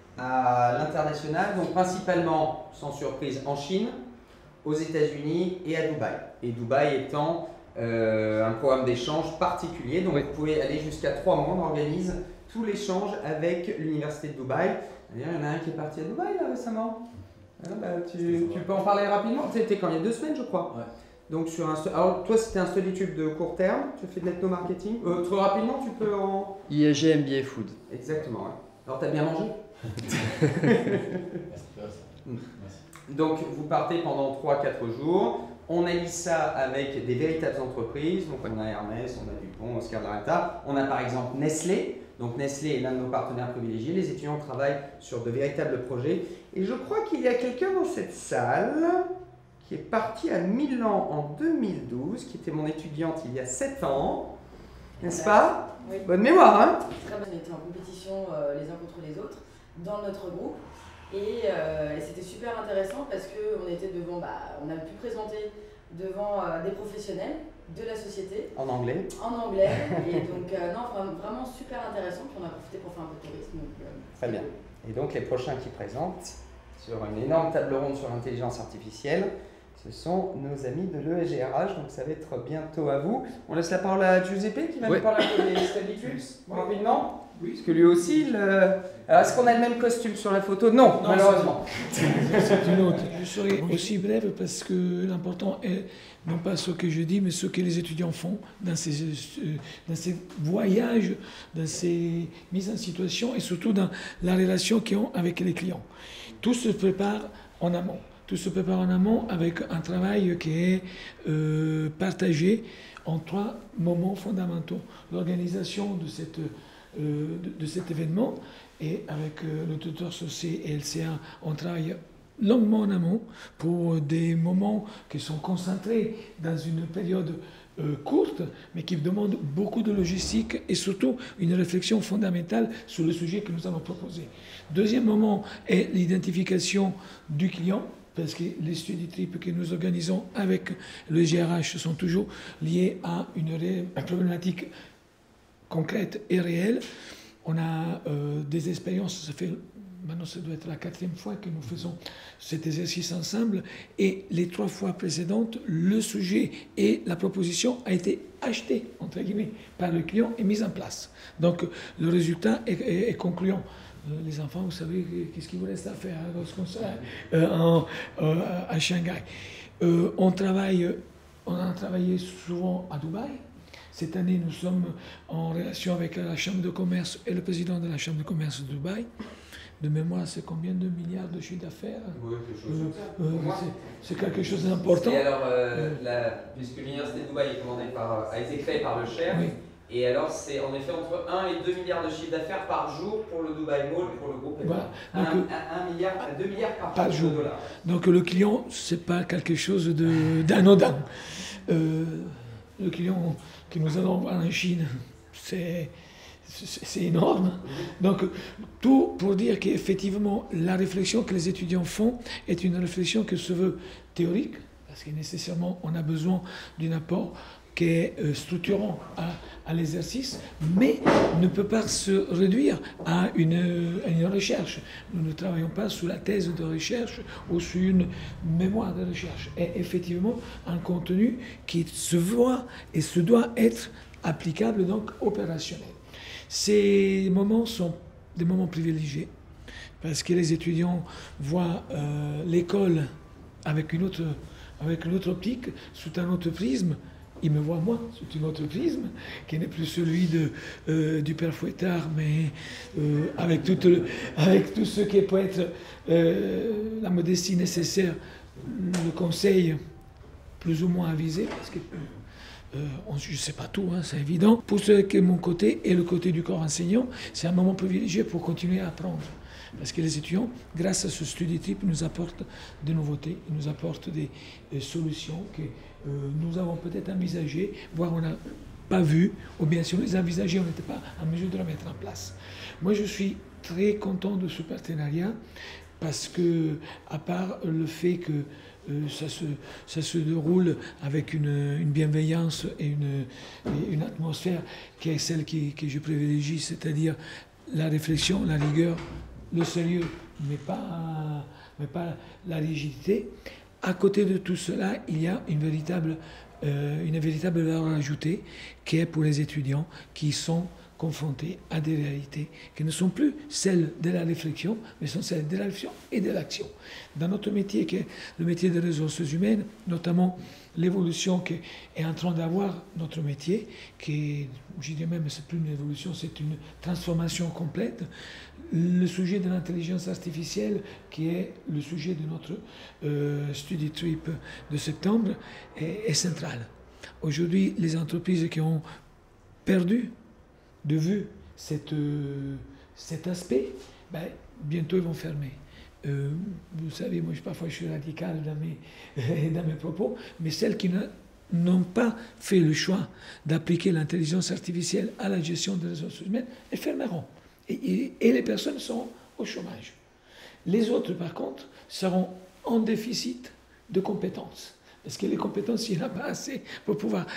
S1: à l'international, donc principalement, sans surprise, en Chine, aux États-Unis et à Dubaï. Et Dubaï étant euh, un programme d'échange particulier, donc oui. vous pouvez aller jusqu'à trois mois, on organise tout l'échange avec l'Université de Dubaï. D'ailleurs, il y en a un qui est parti à Dubaï là, récemment. Ah, bah, tu, tu peux en parler rapidement. C'était quand il y a deux semaines, je crois. Ouais. Donc sur un, alors toi, c'était un study trip de court terme, tu fais de l'ethno-marketing. Euh, trop rapidement, tu peux en...
S7: I S G M B A Food.
S1: Exactement, ouais. Alors, tu as bien mangé? Donc vous partez pendant trois à quatre jours, on allie ça avec des véritables entreprises, donc on a Hermès, on a Dupont, Oscar de la Renta, on a par exemple Nestlé, donc Nestlé est l'un de nos partenaires privilégiés, les étudiants travaillent sur de véritables projets et je crois qu'il y a quelqu'un dans cette salle qui est parti à Milan en deux mille douze, qui était mon étudiante il y a sept ans, n'est-ce pas? Oui. Bonne mémoire, hein?
S4: Très bien, on était en compétition euh, les uns contre les autres dans notre groupe et, euh, et c'était super intéressant parce qu'on était devant, bah, on a pu présenter devant euh, des professionnels de la société.
S1: En anglais.
S4: En anglais et donc euh, non, vraiment super intéressant, puis on a profité pour faire un peu de tourisme. Donc, euh,
S1: Très bien. Et donc les prochains qui présentent sur une énorme table ronde sur l'intelligence artificielle, ce sont nos amis de l'E S G R H, donc ça va être bientôt à vous. On laisse la parole à Giuseppe qui va oui. nous parler un peu des study trips, rapidement. Oui. Parce que lui aussi, le... alors est-ce qu'on a le même costume sur la photo? Non, non, malheureusement.
S3: C'est une autre. Je serai aussi brève parce que l'important est non pas ce que je dis, mais ce que les étudiants font dans ces, dans ces voyages, dans ces mises en situation et surtout dans la relation qu'ils ont avec les clients. Tout se prépare en amont. Tout se prépare en amont avec un travail qui est euh, partagé en trois moments fondamentaux. L'organisation de, cette, euh, de, de cet événement, et avec euh, le tuteur associé et L C A, on travaille longuement en amont pour des moments qui sont concentrés dans une période euh, courte, mais qui demandent beaucoup de logistique et surtout une réflexion fondamentale sur le sujet que nous allons proposer. Deuxième moment est l'identification du client, parce que les study trips que nous organisons avec le G R H sont toujours liés à une, ré... une problématique concrète et réelle. On a euh, des expériences, ça fait maintenant ça doit être la quatrième fois que nous faisons cet exercice ensemble, et les trois fois précédentes, le sujet et la proposition a été acheté, entre guillemets, par le client et mis en place. Donc le résultat est, est, est concluant. Les enfants, vous savez, qu'est-ce qu'il vous reste à faire lorsqu'on sera euh, en, euh, à Shanghai. Euh, on, travaille, on a travaillé souvent à Dubaï. Cette année, nous sommes en relation avec la Chambre de commerce et le président de la Chambre de commerce de Dubaï. De mémoire, c'est combien de milliards de chiffre d'affaires?
S1: Oui, quelque chose
S3: euh, euh, C'est quelque chose d'important.
S1: Et alors, euh, la, puisque l'université de Dubaï est commandée par, a été créée par le Cher, oui. Et alors, c'est en effet entre un et deux milliards de chiffre d'affaires par jour pour le Dubai Mall, pour le groupe.
S3: Voilà.
S1: Donc, un milliard à deux milliards par, par jour. Dollars.
S3: Donc, le client, ce n'est pas quelque chose d'anodin. Euh, le client que nous allons voir en Chine, c'est énorme. Donc, tout pour dire qu'effectivement, la réflexion que les étudiants font est une réflexion qui se veut théorique, parce que nécessairement, on a besoin d'un apport qui est structurant à, à l'exercice, mais ne peut pas se réduire à une, à une recherche. Nous ne travaillons pas sous la thèse de recherche ou sur une mémoire de recherche. Et effectivement, un contenu qui se voit et se doit être applicable, donc opérationnel. Ces moments sont des moments privilégiés, parce que les étudiants voient euh, l'école avec une autre, avec une autre optique, sous un autre prisme. Il me voit moi, c'est une autre prisme, qui n'est plus celui de, euh, du père Fouettard, mais euh, avec, tout le, avec tout ce qui peut être euh, la modestie nécessaire, le conseil plus ou moins avisé, parce que euh, on, je ne sais pas tout, hein, c'est évident. Pour ce qui est mon côté et le côté du corps enseignant, c'est un moment privilégié pour continuer à apprendre. Parce que les étudiants, grâce à ce study trip, nous apportent des nouveautés, ils nous apportent des, des solutions que euh, nous avons peut-être envisagées, voire on n'a pas vu, ou bien si on les envisageait, on n'était pas en mesure de la mettre en place. Moi, je suis très content de ce partenariat, parce que, à part le fait que euh, ça, se, ça se déroule avec une, une bienveillance et une, et une atmosphère qui est celle qui, que je privilégie, c'est-à-dire la réflexion, la rigueur, le sérieux, mais pas, mais pas la rigidité. À côté de tout cela, il y a une véritable, euh, une véritable valeur ajoutée qui est pour les étudiants qui sont confrontés à des réalités qui ne sont plus celles de la réflexion, mais sont celles de la réflexion et de l'action. Dans notre métier, qui est le métier des ressources humaines, notamment l'évolution qui est en train d'avoir notre métier, qui, je dirais même, c'est plus une évolution, c'est une transformation complète. Le sujet de l'intelligence artificielle, qui est le sujet de notre euh, study trip de septembre, est, est central. Aujourd'hui, les entreprises qui ont perdu de vue cette, euh, cet aspect, ben, bientôt ils vont fermer. Euh, vous savez, moi parfois je suis radical dans mes, dans mes propos, mais celles qui n'ont pas fait le choix d'appliquer l'intelligence artificielle à la gestion des ressources humaines, elles fermeront. Et, et, et les personnes seront au chômage. Les autres, par contre, seront en déficit de compétences. Parce que les compétences, il n'y en a pas assez pour pouvoir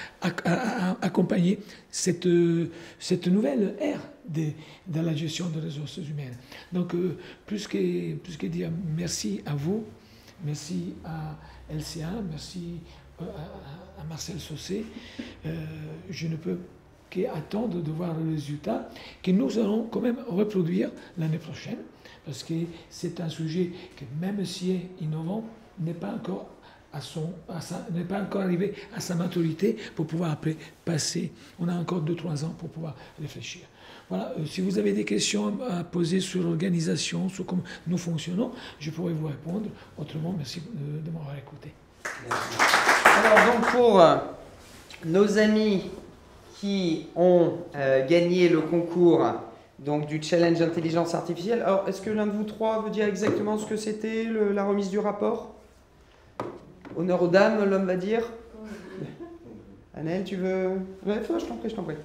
S3: accompagner cette, cette nouvelle ère de, de la gestion des ressources humaines. Donc, euh, plus, que, plus que dire merci à vous, merci à L C A, merci à, à Marcel Saucé, euh, je ne peux qu'attendre de voir le résultat que nous allons quand même reproduire l'année prochaine, parce que c'est un sujet qui, même s'il est innovant, n'est pas encore à son, à sa, n'est pas encore arrivé à sa maturité pour pouvoir après passer. On a encore deux trois ans pour pouvoir réfléchir. Voilà, euh, si vous avez des questions à poser sur l'organisation, sur comment nous fonctionnons, je pourrais vous répondre. Autrement, merci de, de m'avoir écouté.
S1: Alors donc pour euh, nos amis qui ont euh, gagné le concours donc, du Challenge Intelligence Artificielle, alors est-ce que l'un de vous trois veut dire exactement ce que c'était le- la remise du rapport? Honneur aux dames, l'homme va dire. Annelle, tu veux... Ouais, je t'en prie, je t'en prie.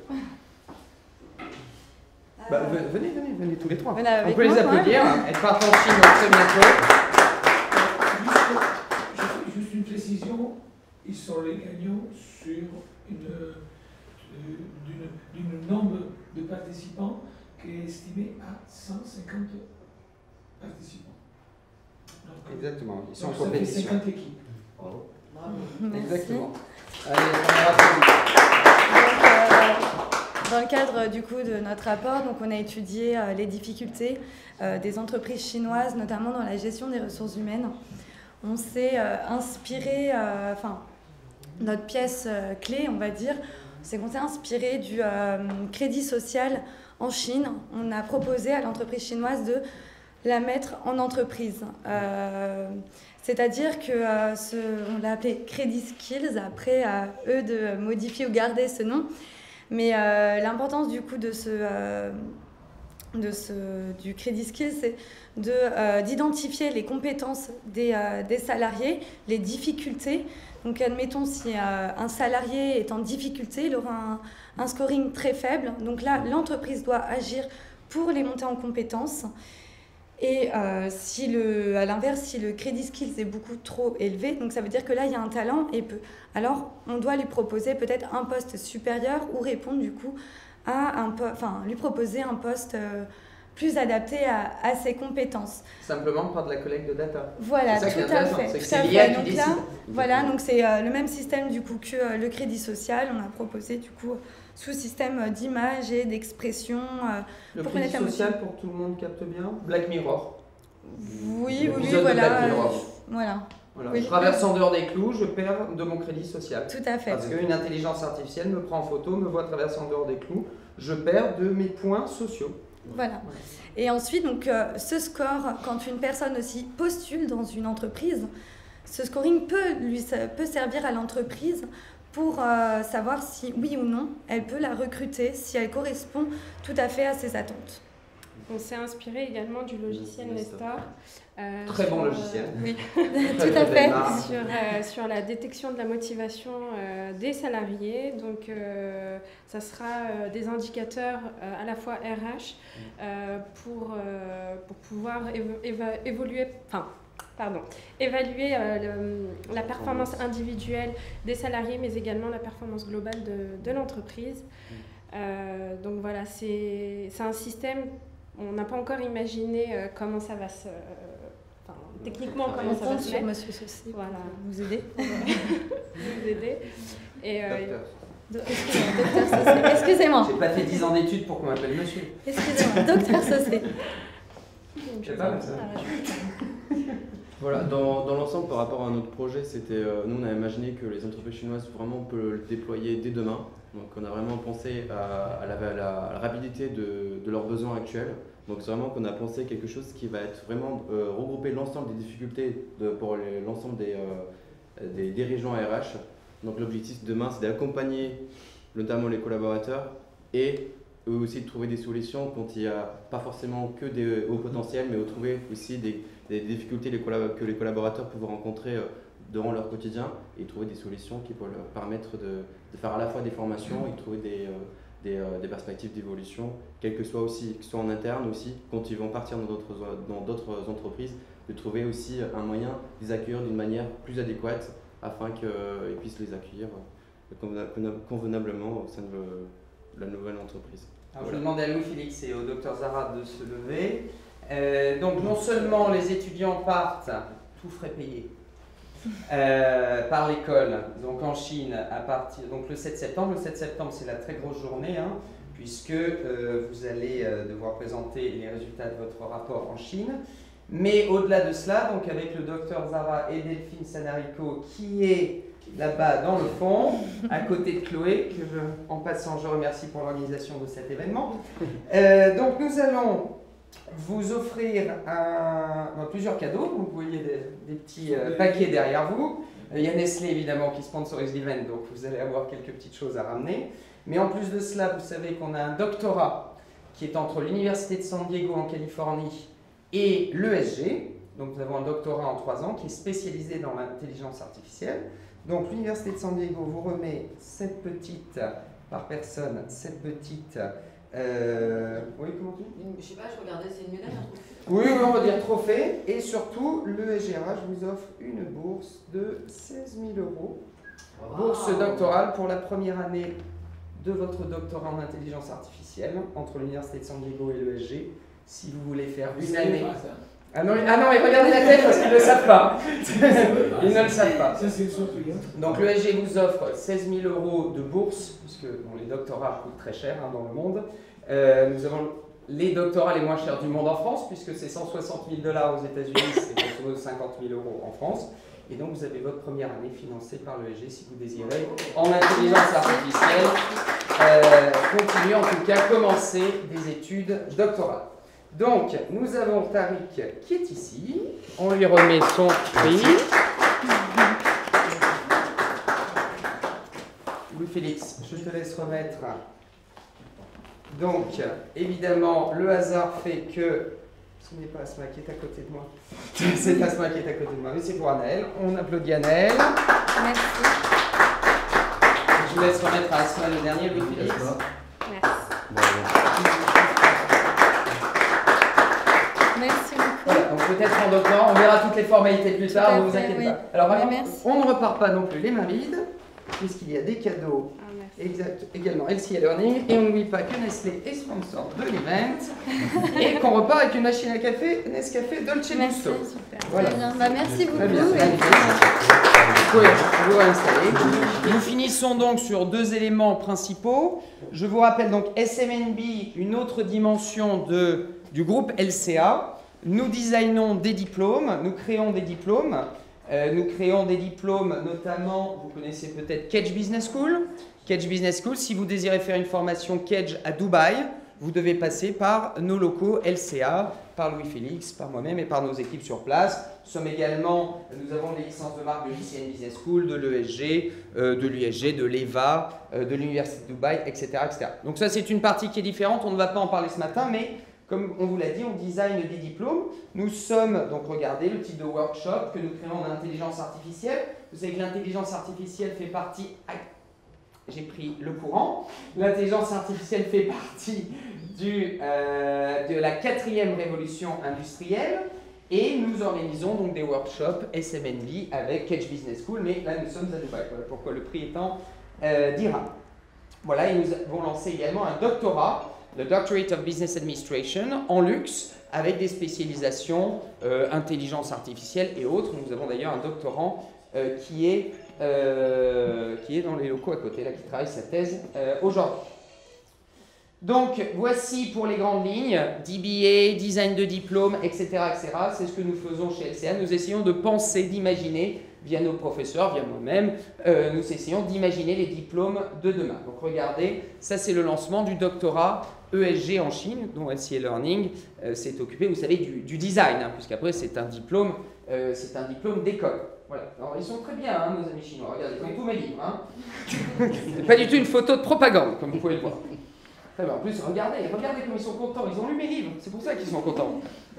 S1: Bah, ve- venez, venez, venez tous les trois.
S6: Venez
S1: On
S6: avec
S1: peut les
S6: moi,
S1: applaudir. Elles partent en Chine très bientôt.
S3: Juste, juste une précision, ils sont les gagnants sur une, euh, d'une, d'une nombre de participants qui est estimé à cent cinquante participants. Donc,
S1: Exactement, ils sont en
S3: donc ça fait
S1: compétition.
S3: cinquante équipes.
S8: Bravo.
S6: Merci.
S1: Exactement. Allez, on applaudit.
S6: Donc, euh, dans le cadre du coup de notre rapport, donc on a étudié euh, les difficultés euh, des entreprises chinoises, notamment dans la gestion des ressources humaines. On s'est euh, inspiré, euh, enfin notre pièce euh, clé, on va dire, c'est qu'on s'est inspiré du euh, crédit social en Chine. On a proposé à l'entreprise chinoise de la mettre en entreprise. Euh, C'est-à-dire que euh, ce, on l'a appelé Credit Skills, après à eux de modifier ou garder ce nom. Mais euh, l'importance du coup de ce, euh, de ce, du Credit Skills, c'est de, euh, d'identifier les compétences des, euh, des salariés, les difficultés. Donc admettons si euh, un salarié est en difficulté, il aura un, un scoring très faible. Donc là, l'entreprise doit agir pour les monter en compétences. Et euh, si le, à l'inverse, si le credit skills est beaucoup trop élevé, donc ça veut dire que là, il y a un talent et peu. Alors, on doit lui proposer peut-être un poste supérieur ou répondre du coup à un po- enfin, lui proposer un poste euh, plus adapté à, à ses compétences.
S1: Simplement par de la collecte de data.
S6: Voilà,
S1: C'est ça qui est
S6: tout à
S1: intéressant,
S6: fait.
S1: c'est que
S6: tout
S1: c'est
S6: à
S1: l'I A
S6: fait.
S1: qui
S6: Donc
S1: décide.
S6: là, voilà, donc c'est euh, le même système du coup que euh, le crédit social. On a proposé du coup sous système euh, d'image et d'expression. euh,
S1: Le
S6: Pour
S1: crédit
S6: connaître la
S1: social, pour que tout le monde capte bien, Black Mirror.
S6: Oui, oui, oui,
S1: L'épisode de
S6: voilà.
S1: Black Mirror.
S6: euh, Voilà,
S1: Voilà.
S6: Oui.
S1: Je traverse en dehors des clous, je perds de mon crédit social.
S6: tout à fait.
S1: Parce qu'une intelligence artificielle me prend en photo, me voit traverser en dehors des clous, je perds de mes points sociaux.
S6: Voilà. Et ensuite, donc, euh, ce score, quand une personne aussi postule dans une entreprise, ce scoring peut, lui, ça peut servir à l'entreprise pour euh, savoir si, oui ou non, elle peut la recruter, si elle correspond tout à fait à ses attentes.
S2: On s'est inspiré également du logiciel Nestor. euh,
S1: Très bon
S2: sur, euh,
S1: logiciel.
S2: oui,
S1: Très,
S6: Tout à
S1: très
S6: fait.
S1: belle marque.
S2: sur, euh, sur la détection de la motivation euh, des salariés. Donc, euh, ça sera euh, des indicateurs euh, à la fois R H euh, pour, euh, pour pouvoir évo- éva- évoluer, enfin, pardon, évaluer euh, le- la performance individuelle des salariés, mais également la performance globale de, de l'entreprise. Euh, donc voilà, c'est c'est un système. On n'a pas encore imaginé euh, comment ça va se... euh, enfin, techniquement, comment
S6: On
S2: ça va
S6: compte
S2: se
S6: sur
S2: mettre.
S6: Monsieur Saucy pour
S2: Voilà.
S6: vous aider.
S2: Vous aider. Et, euh,
S1: Docteur.
S6: Do- Excusez-moi, docteur Saucy. Excusez-moi.
S1: J'ai pas fait dix ans d'études pour qu'on m'appelle monsieur.
S6: Excusez-moi, docteur Saucy.
S1: Je sais pas, ça.
S7: Voilà, dans, dans l'ensemble, par rapport à notre projet, c'était, euh, nous on a imaginé que les entreprises chinoises vraiment peuvent le déployer dès demain. Donc on a vraiment pensé à, à, la, à la- à la rapidité de, de leurs besoins actuels. Donc c'est vraiment qu'on a pensé quelque chose qui va être vraiment euh, regrouper l'ensemble des difficultés de, pour les- l'ensemble des, euh, des dirigeants R H. Donc l'objectif demain, c'est d'accompagner notamment les collaborateurs et eux aussi de trouver des solutions quand il n'y a pas forcément que des hauts potentiels, mais de trouver aussi des, des difficultés les collab- que les collaborateurs peuvent rencontrer euh, durant leur quotidien et trouver des solutions qui pourraient leur permettre de, de faire à la fois des formations et trouver des, euh, des, euh, des perspectives d'évolution, quelles que soient aussi, que ce soit en interne aussi, quand ils vont partir dans d'autres, dans d'autres entreprises, de trouver aussi un moyen de les accueillir d'une manière plus adéquate afin qu'ils puissent les accueillir euh, convenablement au sein de la nouvelle entreprise.
S1: Alors, je vais demander à Louis-Félix et au docteur Zara de se lever. Euh, donc non seulement les étudiants partent, tout frais payé, euh, par l'école, donc en Chine, à partir, donc le sept septembre. Le sept septembre, c'est la très grosse journée, hein, puisque euh, vous allez euh, devoir présenter les résultats de votre rapport en Chine. Mais au-delà de cela, donc avec le docteur Zara et Delphine Sanarico, qui est là-bas dans le fond, à côté de Chloé, que je, en passant je remercie pour l'organisation de cet événement. Euh, donc nous allons vous offrir un, un, plusieurs cadeaux. Vous voyez des, des petits euh, paquets derrière vous. Il y a Nestlé évidemment qui sponsorise l'event, donc vous allez avoir quelques petites choses à ramener. Mais en plus de cela, vous savez qu'on a un doctorat qui est entre l'Université de San Diego en Californie et l'E S G. Donc nous avons un doctorat en trois ans qui est spécialisé dans l'intelligence artificielle. Donc l'Université de San Diego vous remet cette petite, par personne, cette petite... Euh... Oui, comment tu dis ?
S4: Je sais pas, je regardais, c'est une médaille, un trophée.
S1: Oui, oui, on va dire trophée. Et surtout, l'E S G R H vous offre une bourse de seize mille euros. Wow. Bourse doctorale pour la première année de votre doctorat en intelligence artificielle entre l'Université de San Diego et l'E S G. Si vous voulez faire une année... Ah non, ah non, et regardez la tête parce qu'ils ne le savent pas. Ils ne le savent pas. Donc l'E S G vous offre seize mille euros de bourse, puisque bon, les doctorats coûtent très cher hein, dans le monde. Euh, nous avons les doctorats les moins chers du monde en France, puisque c'est cent soixante mille dollars aux États-Unis, c'est grosso modo cinquante mille euros en France. Et donc vous avez votre première année financée par l'E S G si vous désirez, en intelligence artificielle, euh, continuer en tout cas, commencer des études doctorales. Donc, nous avons Tariq qui est ici. On lui remet son prix. Louis-Félix, je te laisse remettre. Donc, évidemment, le hasard fait que... Ce n'est pas Asma qui est à côté de moi. C'est Asma qui est à côté de moi, mais c'est pour Anaël. On applaudit Anaël.
S6: Merci.
S1: Je vous laisse remettre à Asma le dernier, Louis-Félix.
S6: Merci. Merci beaucoup.
S1: Voilà, donc peut-être en d'autres temps, on verra toutes les formalités plus
S6: Tout
S1: tard,
S6: à
S1: ne vous
S6: fait,
S1: inquiétez
S6: oui.
S1: pas. Alors, par
S6: Mais
S1: contre,
S6: merci.
S1: on ne repart pas non plus les mains vides, puisqu'il y a des cadeaux.
S2: Ah, merci.
S1: Exact, également L C Learning, et on n'oublie pas que Nestlé est sponsor de l'event et qu'on repart avec une machine à café Nescafé Dolce
S6: Merci.
S1: Gusto.
S2: Super.
S1: Voilà.
S6: Très bien. Bah, merci beaucoup.
S1: Très bien.
S6: Et
S1: Magnifique. Vous pouvez vous réinstaller. Nous finissons donc sur deux éléments principaux. Je vous rappelle donc S M N B, une autre dimension de, du groupe L C A. Nous designons des diplômes, nous créons des diplômes. Euh, nous créons des diplômes, notamment, vous connaissez peut-être Kedge Business School. Kedge Business School, si vous désirez faire une formation Kedge à Dubaï, vous devez passer par nos locaux L C A, par Louis-Félix, par moi-même et par nos équipes sur place. Nous sommes également, nous avons des licences de marque de J C N Business School, de l'E S G, euh, de l'U S G, de l'E V A, euh, de l'Université de Dubaï, et cetera, et cetera. Donc ça, c'est une partie qui est différente. On ne va pas en parler ce matin, mais comme on vous l'a dit, on design des diplômes. Nous sommes, donc regardez le type de workshop que nous créons en intelligence artificielle. Vous savez que l'intelligence artificielle fait partie... J'ai pris le courant. L'intelligence artificielle fait partie du, euh, de la quatrième révolution industrielle. Et nous organisons donc des workshops S M N B avec Kedge Business School. Mais là, nous sommes à Dubaï. Voilà pourquoi le prix étant euh, dirham. Voilà, et nous avons lancé également un doctorat, le Doctorate of Business Administration, en luxe, avec des spécialisations euh, intelligence artificielle et autres. Nous avons d'ailleurs un doctorant euh, qui, est, euh, qui est dans les locaux à côté, là, qui travaille sa thèse euh, aujourd'hui. Donc, voici pour les grandes lignes, D B A, design de diplôme, et cetera, et cetera. C'est ce que nous faisons chez L C A. Nous essayons de penser, d'imaginer, via nos professeurs, via moi-même, euh, nous essayons d'imaginer les diplômes de demain. Donc, regardez, ça c'est le lancement du doctorat E S G en Chine, dont L C A Learning euh, s'est occupé, vous savez, du, du design, hein, puisqu'après c'est un diplôme, euh, c'est un diplôme d'école. Voilà. Alors, ils sont très bien, hein, nos amis chinois. Regardez, ils ont tous mes livres. Hein. C'est pas du tout une photo de propagande, comme vous pouvez le voir. Très bien. En plus, regardez, regardez comme ils sont contents. Ils ont lu mes livres. C'est pour ça qu'ils sont contents.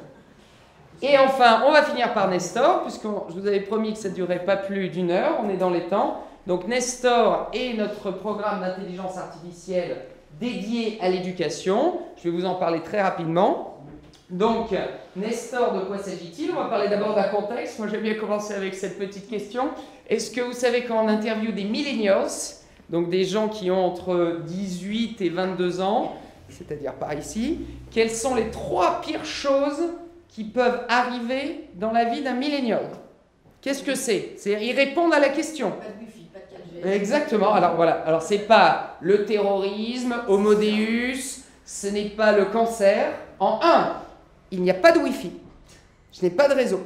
S1: Et enfin, on va finir par Nestor, puisque je vous avais promis que ça ne durerait pas plus d'une heure. On est dans les temps. Donc, Nestor est notre programme d'intelligence artificielle dédié à l'éducation. Je vais vous en parler très rapidement. Donc, Nestor, de quoi s'agit-il? On va parler d'abord d'un contexte. Moi, j'aime bien commencer avec cette petite question. Est-ce que vous savez, quand on interviewe des millennials, donc des gens qui ont entre dix-huit et vingt-deux ans, c'est-à-dire par ici, quelles sont les trois pires choses qui peuvent arriver dans la vie d'un millénial? Qu'est-ce que c'est? C'est ils répondent à la question.
S4: Pas de wifi, pas de quatre G.
S1: Exactement. Alors voilà. Alors c'est pas le terrorisme, Homo Deus, ce n'est pas le cancer. En un, il n'y a pas de wifi. je n'ai pas de réseau.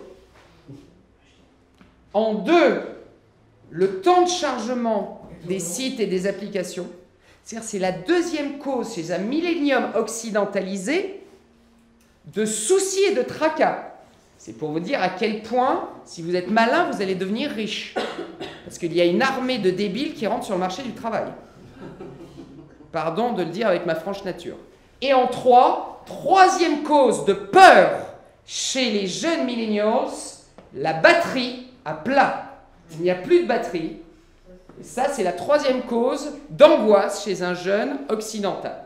S1: En deux, le temps de chargement des sites et des applications. C'est-à-dire c'est la deuxième cause chez un millénium occidentalisé de soucis et de tracas. C'est pour vous dire à quel point, si vous êtes malin, vous allez devenir riche. Parce qu'il y a une armée de débiles qui rentrent sur le marché du travail. Pardon de le dire avec ma franche nature. Et en trois, troisième cause de peur chez les jeunes millennials, la batterie à plat. Il n'y a plus de batterie. Et ça, c'est la troisième cause d'angoisse chez un jeune occidental.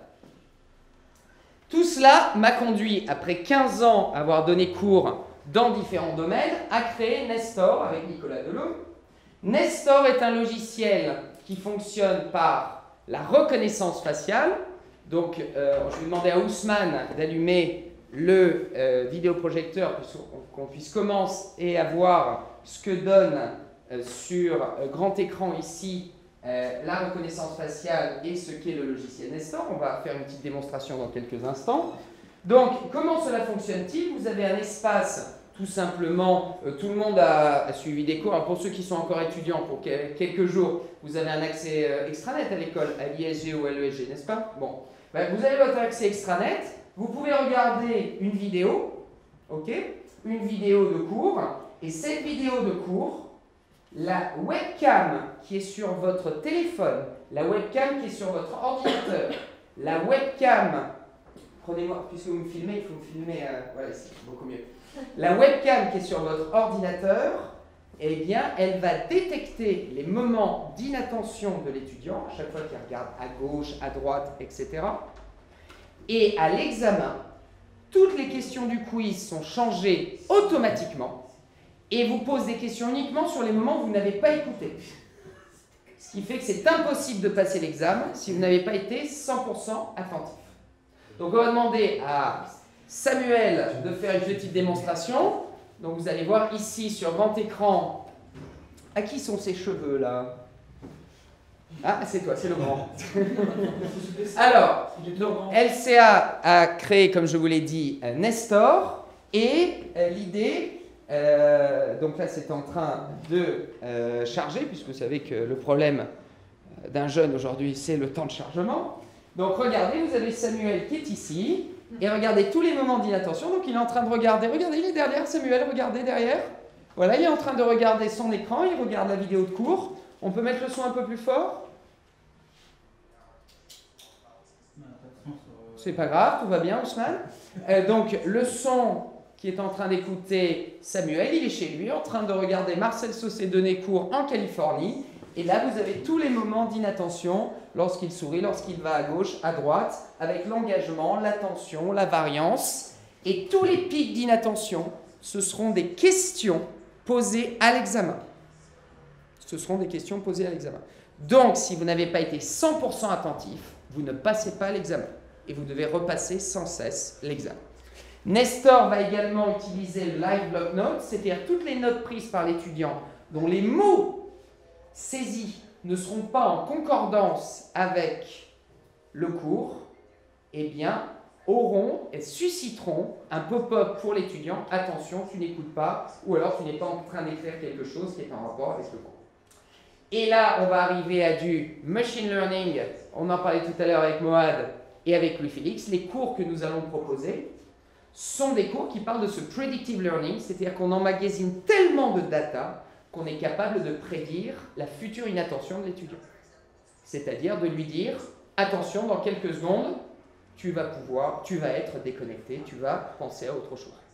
S1: Tout cela m'a conduit, après quinze ans à avoir donné cours dans différents domaines, à créer Nestor avec Nicolas Delhomme. Nestor est un logiciel qui fonctionne par la reconnaissance faciale. Donc, euh, je vais demander à Ousmane d'allumer le euh, vidéoprojecteur pour qu'on puisse commencer et avoir ce que donne euh, sur euh, grand écran ici euh, la reconnaissance faciale et ce qu'est le logiciel Nestor. On va faire une petite démonstration dans quelques instants. Donc, comment cela fonctionne-t-il? Vous avez un espace, tout simplement, euh, tout le monde a, a suivi des cours. Alors, pour ceux qui sont encore étudiants, pour que, quelques jours, vous avez un accès euh, extranet à l'école, à l'I S G ou à l'E S G, n'est-ce pas? Bon, ben, vous avez votre accès extranet, vous pouvez regarder une vidéo, ok? Une vidéo de cours, et cette vidéo de cours, la webcam qui est sur votre téléphone, la webcam qui est sur votre ordinateur, la webcam, prenez-moi, puisque vous me filmez, il faut me filmer, euh, voilà, c'est beaucoup mieux. La webcam qui est sur votre ordinateur, eh bien, elle va détecter les moments d'inattention de l'étudiant, à chaque fois qu'il regarde à gauche, à droite, et cetera. Et à l'examen, toutes les questions du quiz sont changées automatiquement et vous pose des questions uniquement sur les moments où vous n'avez pas écouté. Ce qui fait que c'est impossible de passer l'examen si vous n'avez pas été cent pour cent attentif. Donc on va demander à Samuel de faire une petite démonstration. Donc vous allez voir ici sur grand écran, à qui sont ces cheveux là? Ah, c'est toi, c'est le grand. Alors, donc, L C A a créé, comme je vous l'ai dit, Nestor, et euh, l'idée, euh, donc là c'est en train de euh, charger, puisque vous savez que le problème d'un jeune aujourd'hui, c'est le temps de chargement. Donc regardez, vous avez Samuel qui est ici, et regardez tous les moments d'inattention. Donc il est en train de regarder, regardez, il est derrière, Samuel, regardez derrière. Voilà, il est en train de regarder son écran, il regarde la vidéo de cours. On peut mettre le son un peu plus fort? C'est pas grave, tout va bien, Ousmane. Euh, donc le son qui est en train d'écouter Samuel, il est chez lui, en train de regarder Marcel Saucé donner cours en Californie. Et là, vous avez tous les moments d'inattention, lorsqu'il sourit, lorsqu'il va à gauche, à droite, avec l'engagement, l'attention, la variance. Et tous les pics d'inattention, ce seront des questions posées à l'examen. Ce seront des questions posées à l'examen. Donc, si vous n'avez pas été cent pour cent attentif, vous ne passez pas l'examen. Et vous devez repasser sans cesse l'examen. Nestor va également utiliser le Live Block Notes, c'est-à-dire toutes les notes prises par l'étudiant dont les mots saisis ne seront pas en concordance avec le cours, eh bien, auront et susciteront un pop-up pour l'étudiant. Attention, tu n'écoutes pas, ou alors tu n'es pas en train d'écrire quelque chose qui est en rapport avec le cours. Et là, on va arriver à du machine learning. On en parlait tout à l'heure avec Moad et avec Louis-Félix. Les cours que nous allons proposer sont des cours qui parlent de ce predictive learning, c'est-à-dire qu'on emmagasine tellement de data qu'on est capable de prédire la future inattention de l'étudiant. C'est-à-dire de lui dire, attention, dans quelques secondes, tu vas pouvoir, tu vas être déconnecté, tu vas penser à autre chose.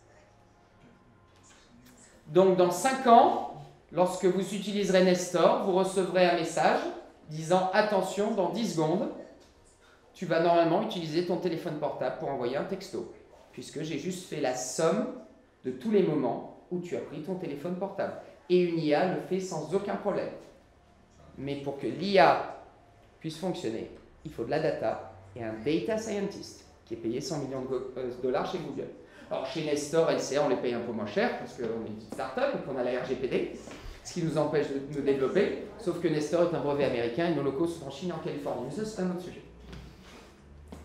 S1: Donc dans cinq ans, lorsque vous utiliserez Nestor, vous recevrez un message disant, attention, dans dix secondes, tu vas normalement utiliser ton téléphone portable pour envoyer un texto, puisque j'ai juste fait la somme de tous les moments où tu as pris ton téléphone portable. Et une I A le fait sans aucun problème. Mais pour que l'I A puisse fonctionner, il faut de la data et un data scientist qui est payé cent millions de dollars chez Google. Alors chez Nestor, L C A, on les paye un peu moins cher parce qu'on est une petite start-up et qu'on a la R G P D, ce qui nous empêche de nous développer, sauf que Nestor est un brevet américain et nos locaux sont en Chine et en Californie. Mais ça, c'est un autre sujet.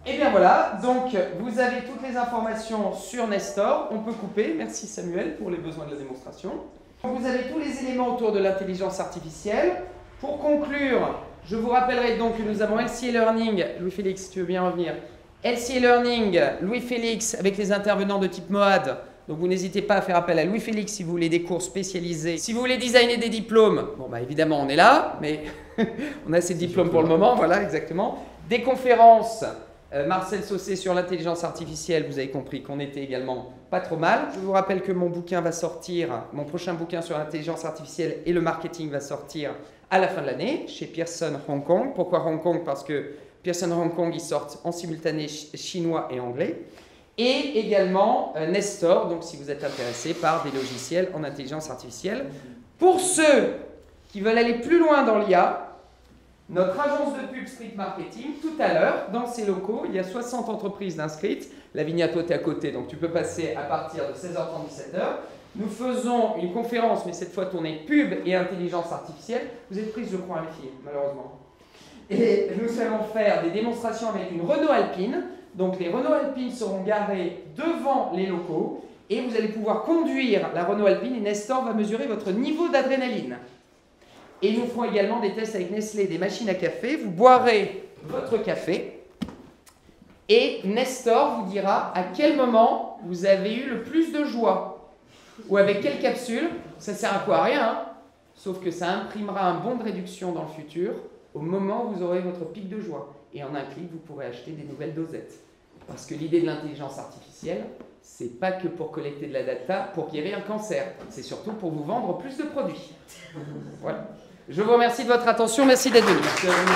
S1: Et bien voilà, donc vous avez toutes les informations sur Nestor. On peut couper. Merci Samuel pour les besoins de la démonstration. Vous avez tous les éléments autour de l'intelligence artificielle. Pour conclure, je vous rappellerai donc que nous avons L C A Learning. Louis-Félix, tu veux bien revenir? L C A Learning, Louis-Félix avec les intervenants de type Moad. Donc vous n'hésitez pas à faire appel à Louis-Félix si vous voulez des cours spécialisés. Si vous voulez designer des diplômes, bon bah évidemment on est là, mais on a ces diplômes pour le moment, voilà exactement. Des conférences, euh, Marcel Saucé sur l'intelligence artificielle, vous avez compris qu'on était également pas trop mal. Je vous rappelle que mon bouquin va sortir, mon prochain bouquin sur l'intelligence artificielle et le marketing va sortir à la fin de l'année chez Pearson Hong Kong. Pourquoi Hong Kong? Parce que Pearson Hong Kong, ils sortent en simultané chinois et anglais. Et également euh, Nestor, donc si vous êtes intéressé par des logiciels en intelligence artificielle. Pour ceux qui veulent aller plus loin dans l'I A, notre agence de pub Street Marketing, tout à l'heure, dans ces locaux, il y a soixante entreprises d'inscrites. La Vignato est à côté, donc tu peux passer à partir de seize heures trente, dix-sept heures. Nous faisons une conférence, mais cette fois tournée pub et intelligence artificielle. Vous êtes prises, je crois, les filles, malheureusement. Et nous allons faire des démonstrations avec une Renault Alpine. Donc les Renault Alpine seront garés devant les locaux et vous allez pouvoir conduire la Renault Alpine et Nestor va mesurer votre niveau d'adrénaline. Et nous ferons également des tests avec Nestlé, des machines à café. Vous boirez votre café et Nestor vous dira à quel moment vous avez eu le plus de joie ou avec quelle capsule. Ça sert à quoi? À rien, hein, sauf que ça imprimera un bon de réduction dans le futur au moment où vous aurez votre pic de joie. Et en un clic, vous pourrez acheter des nouvelles dosettes. Parce que l'idée de l'intelligence artificielle, c'est pas que pour collecter de la data, pour guérir un cancer. C'est surtout pour vous vendre plus de produits. Voilà. Je vous remercie de votre attention. Merci d'être venu.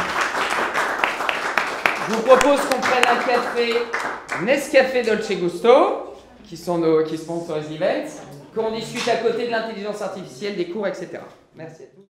S1: Je vous propose qu'on prenne un café Nescafé Dolce Gusto, qui, sont nos, qui sponsorisent l'event, qu'on discute à côté de l'intelligence artificielle, des cours, et cetera. Merci à tous.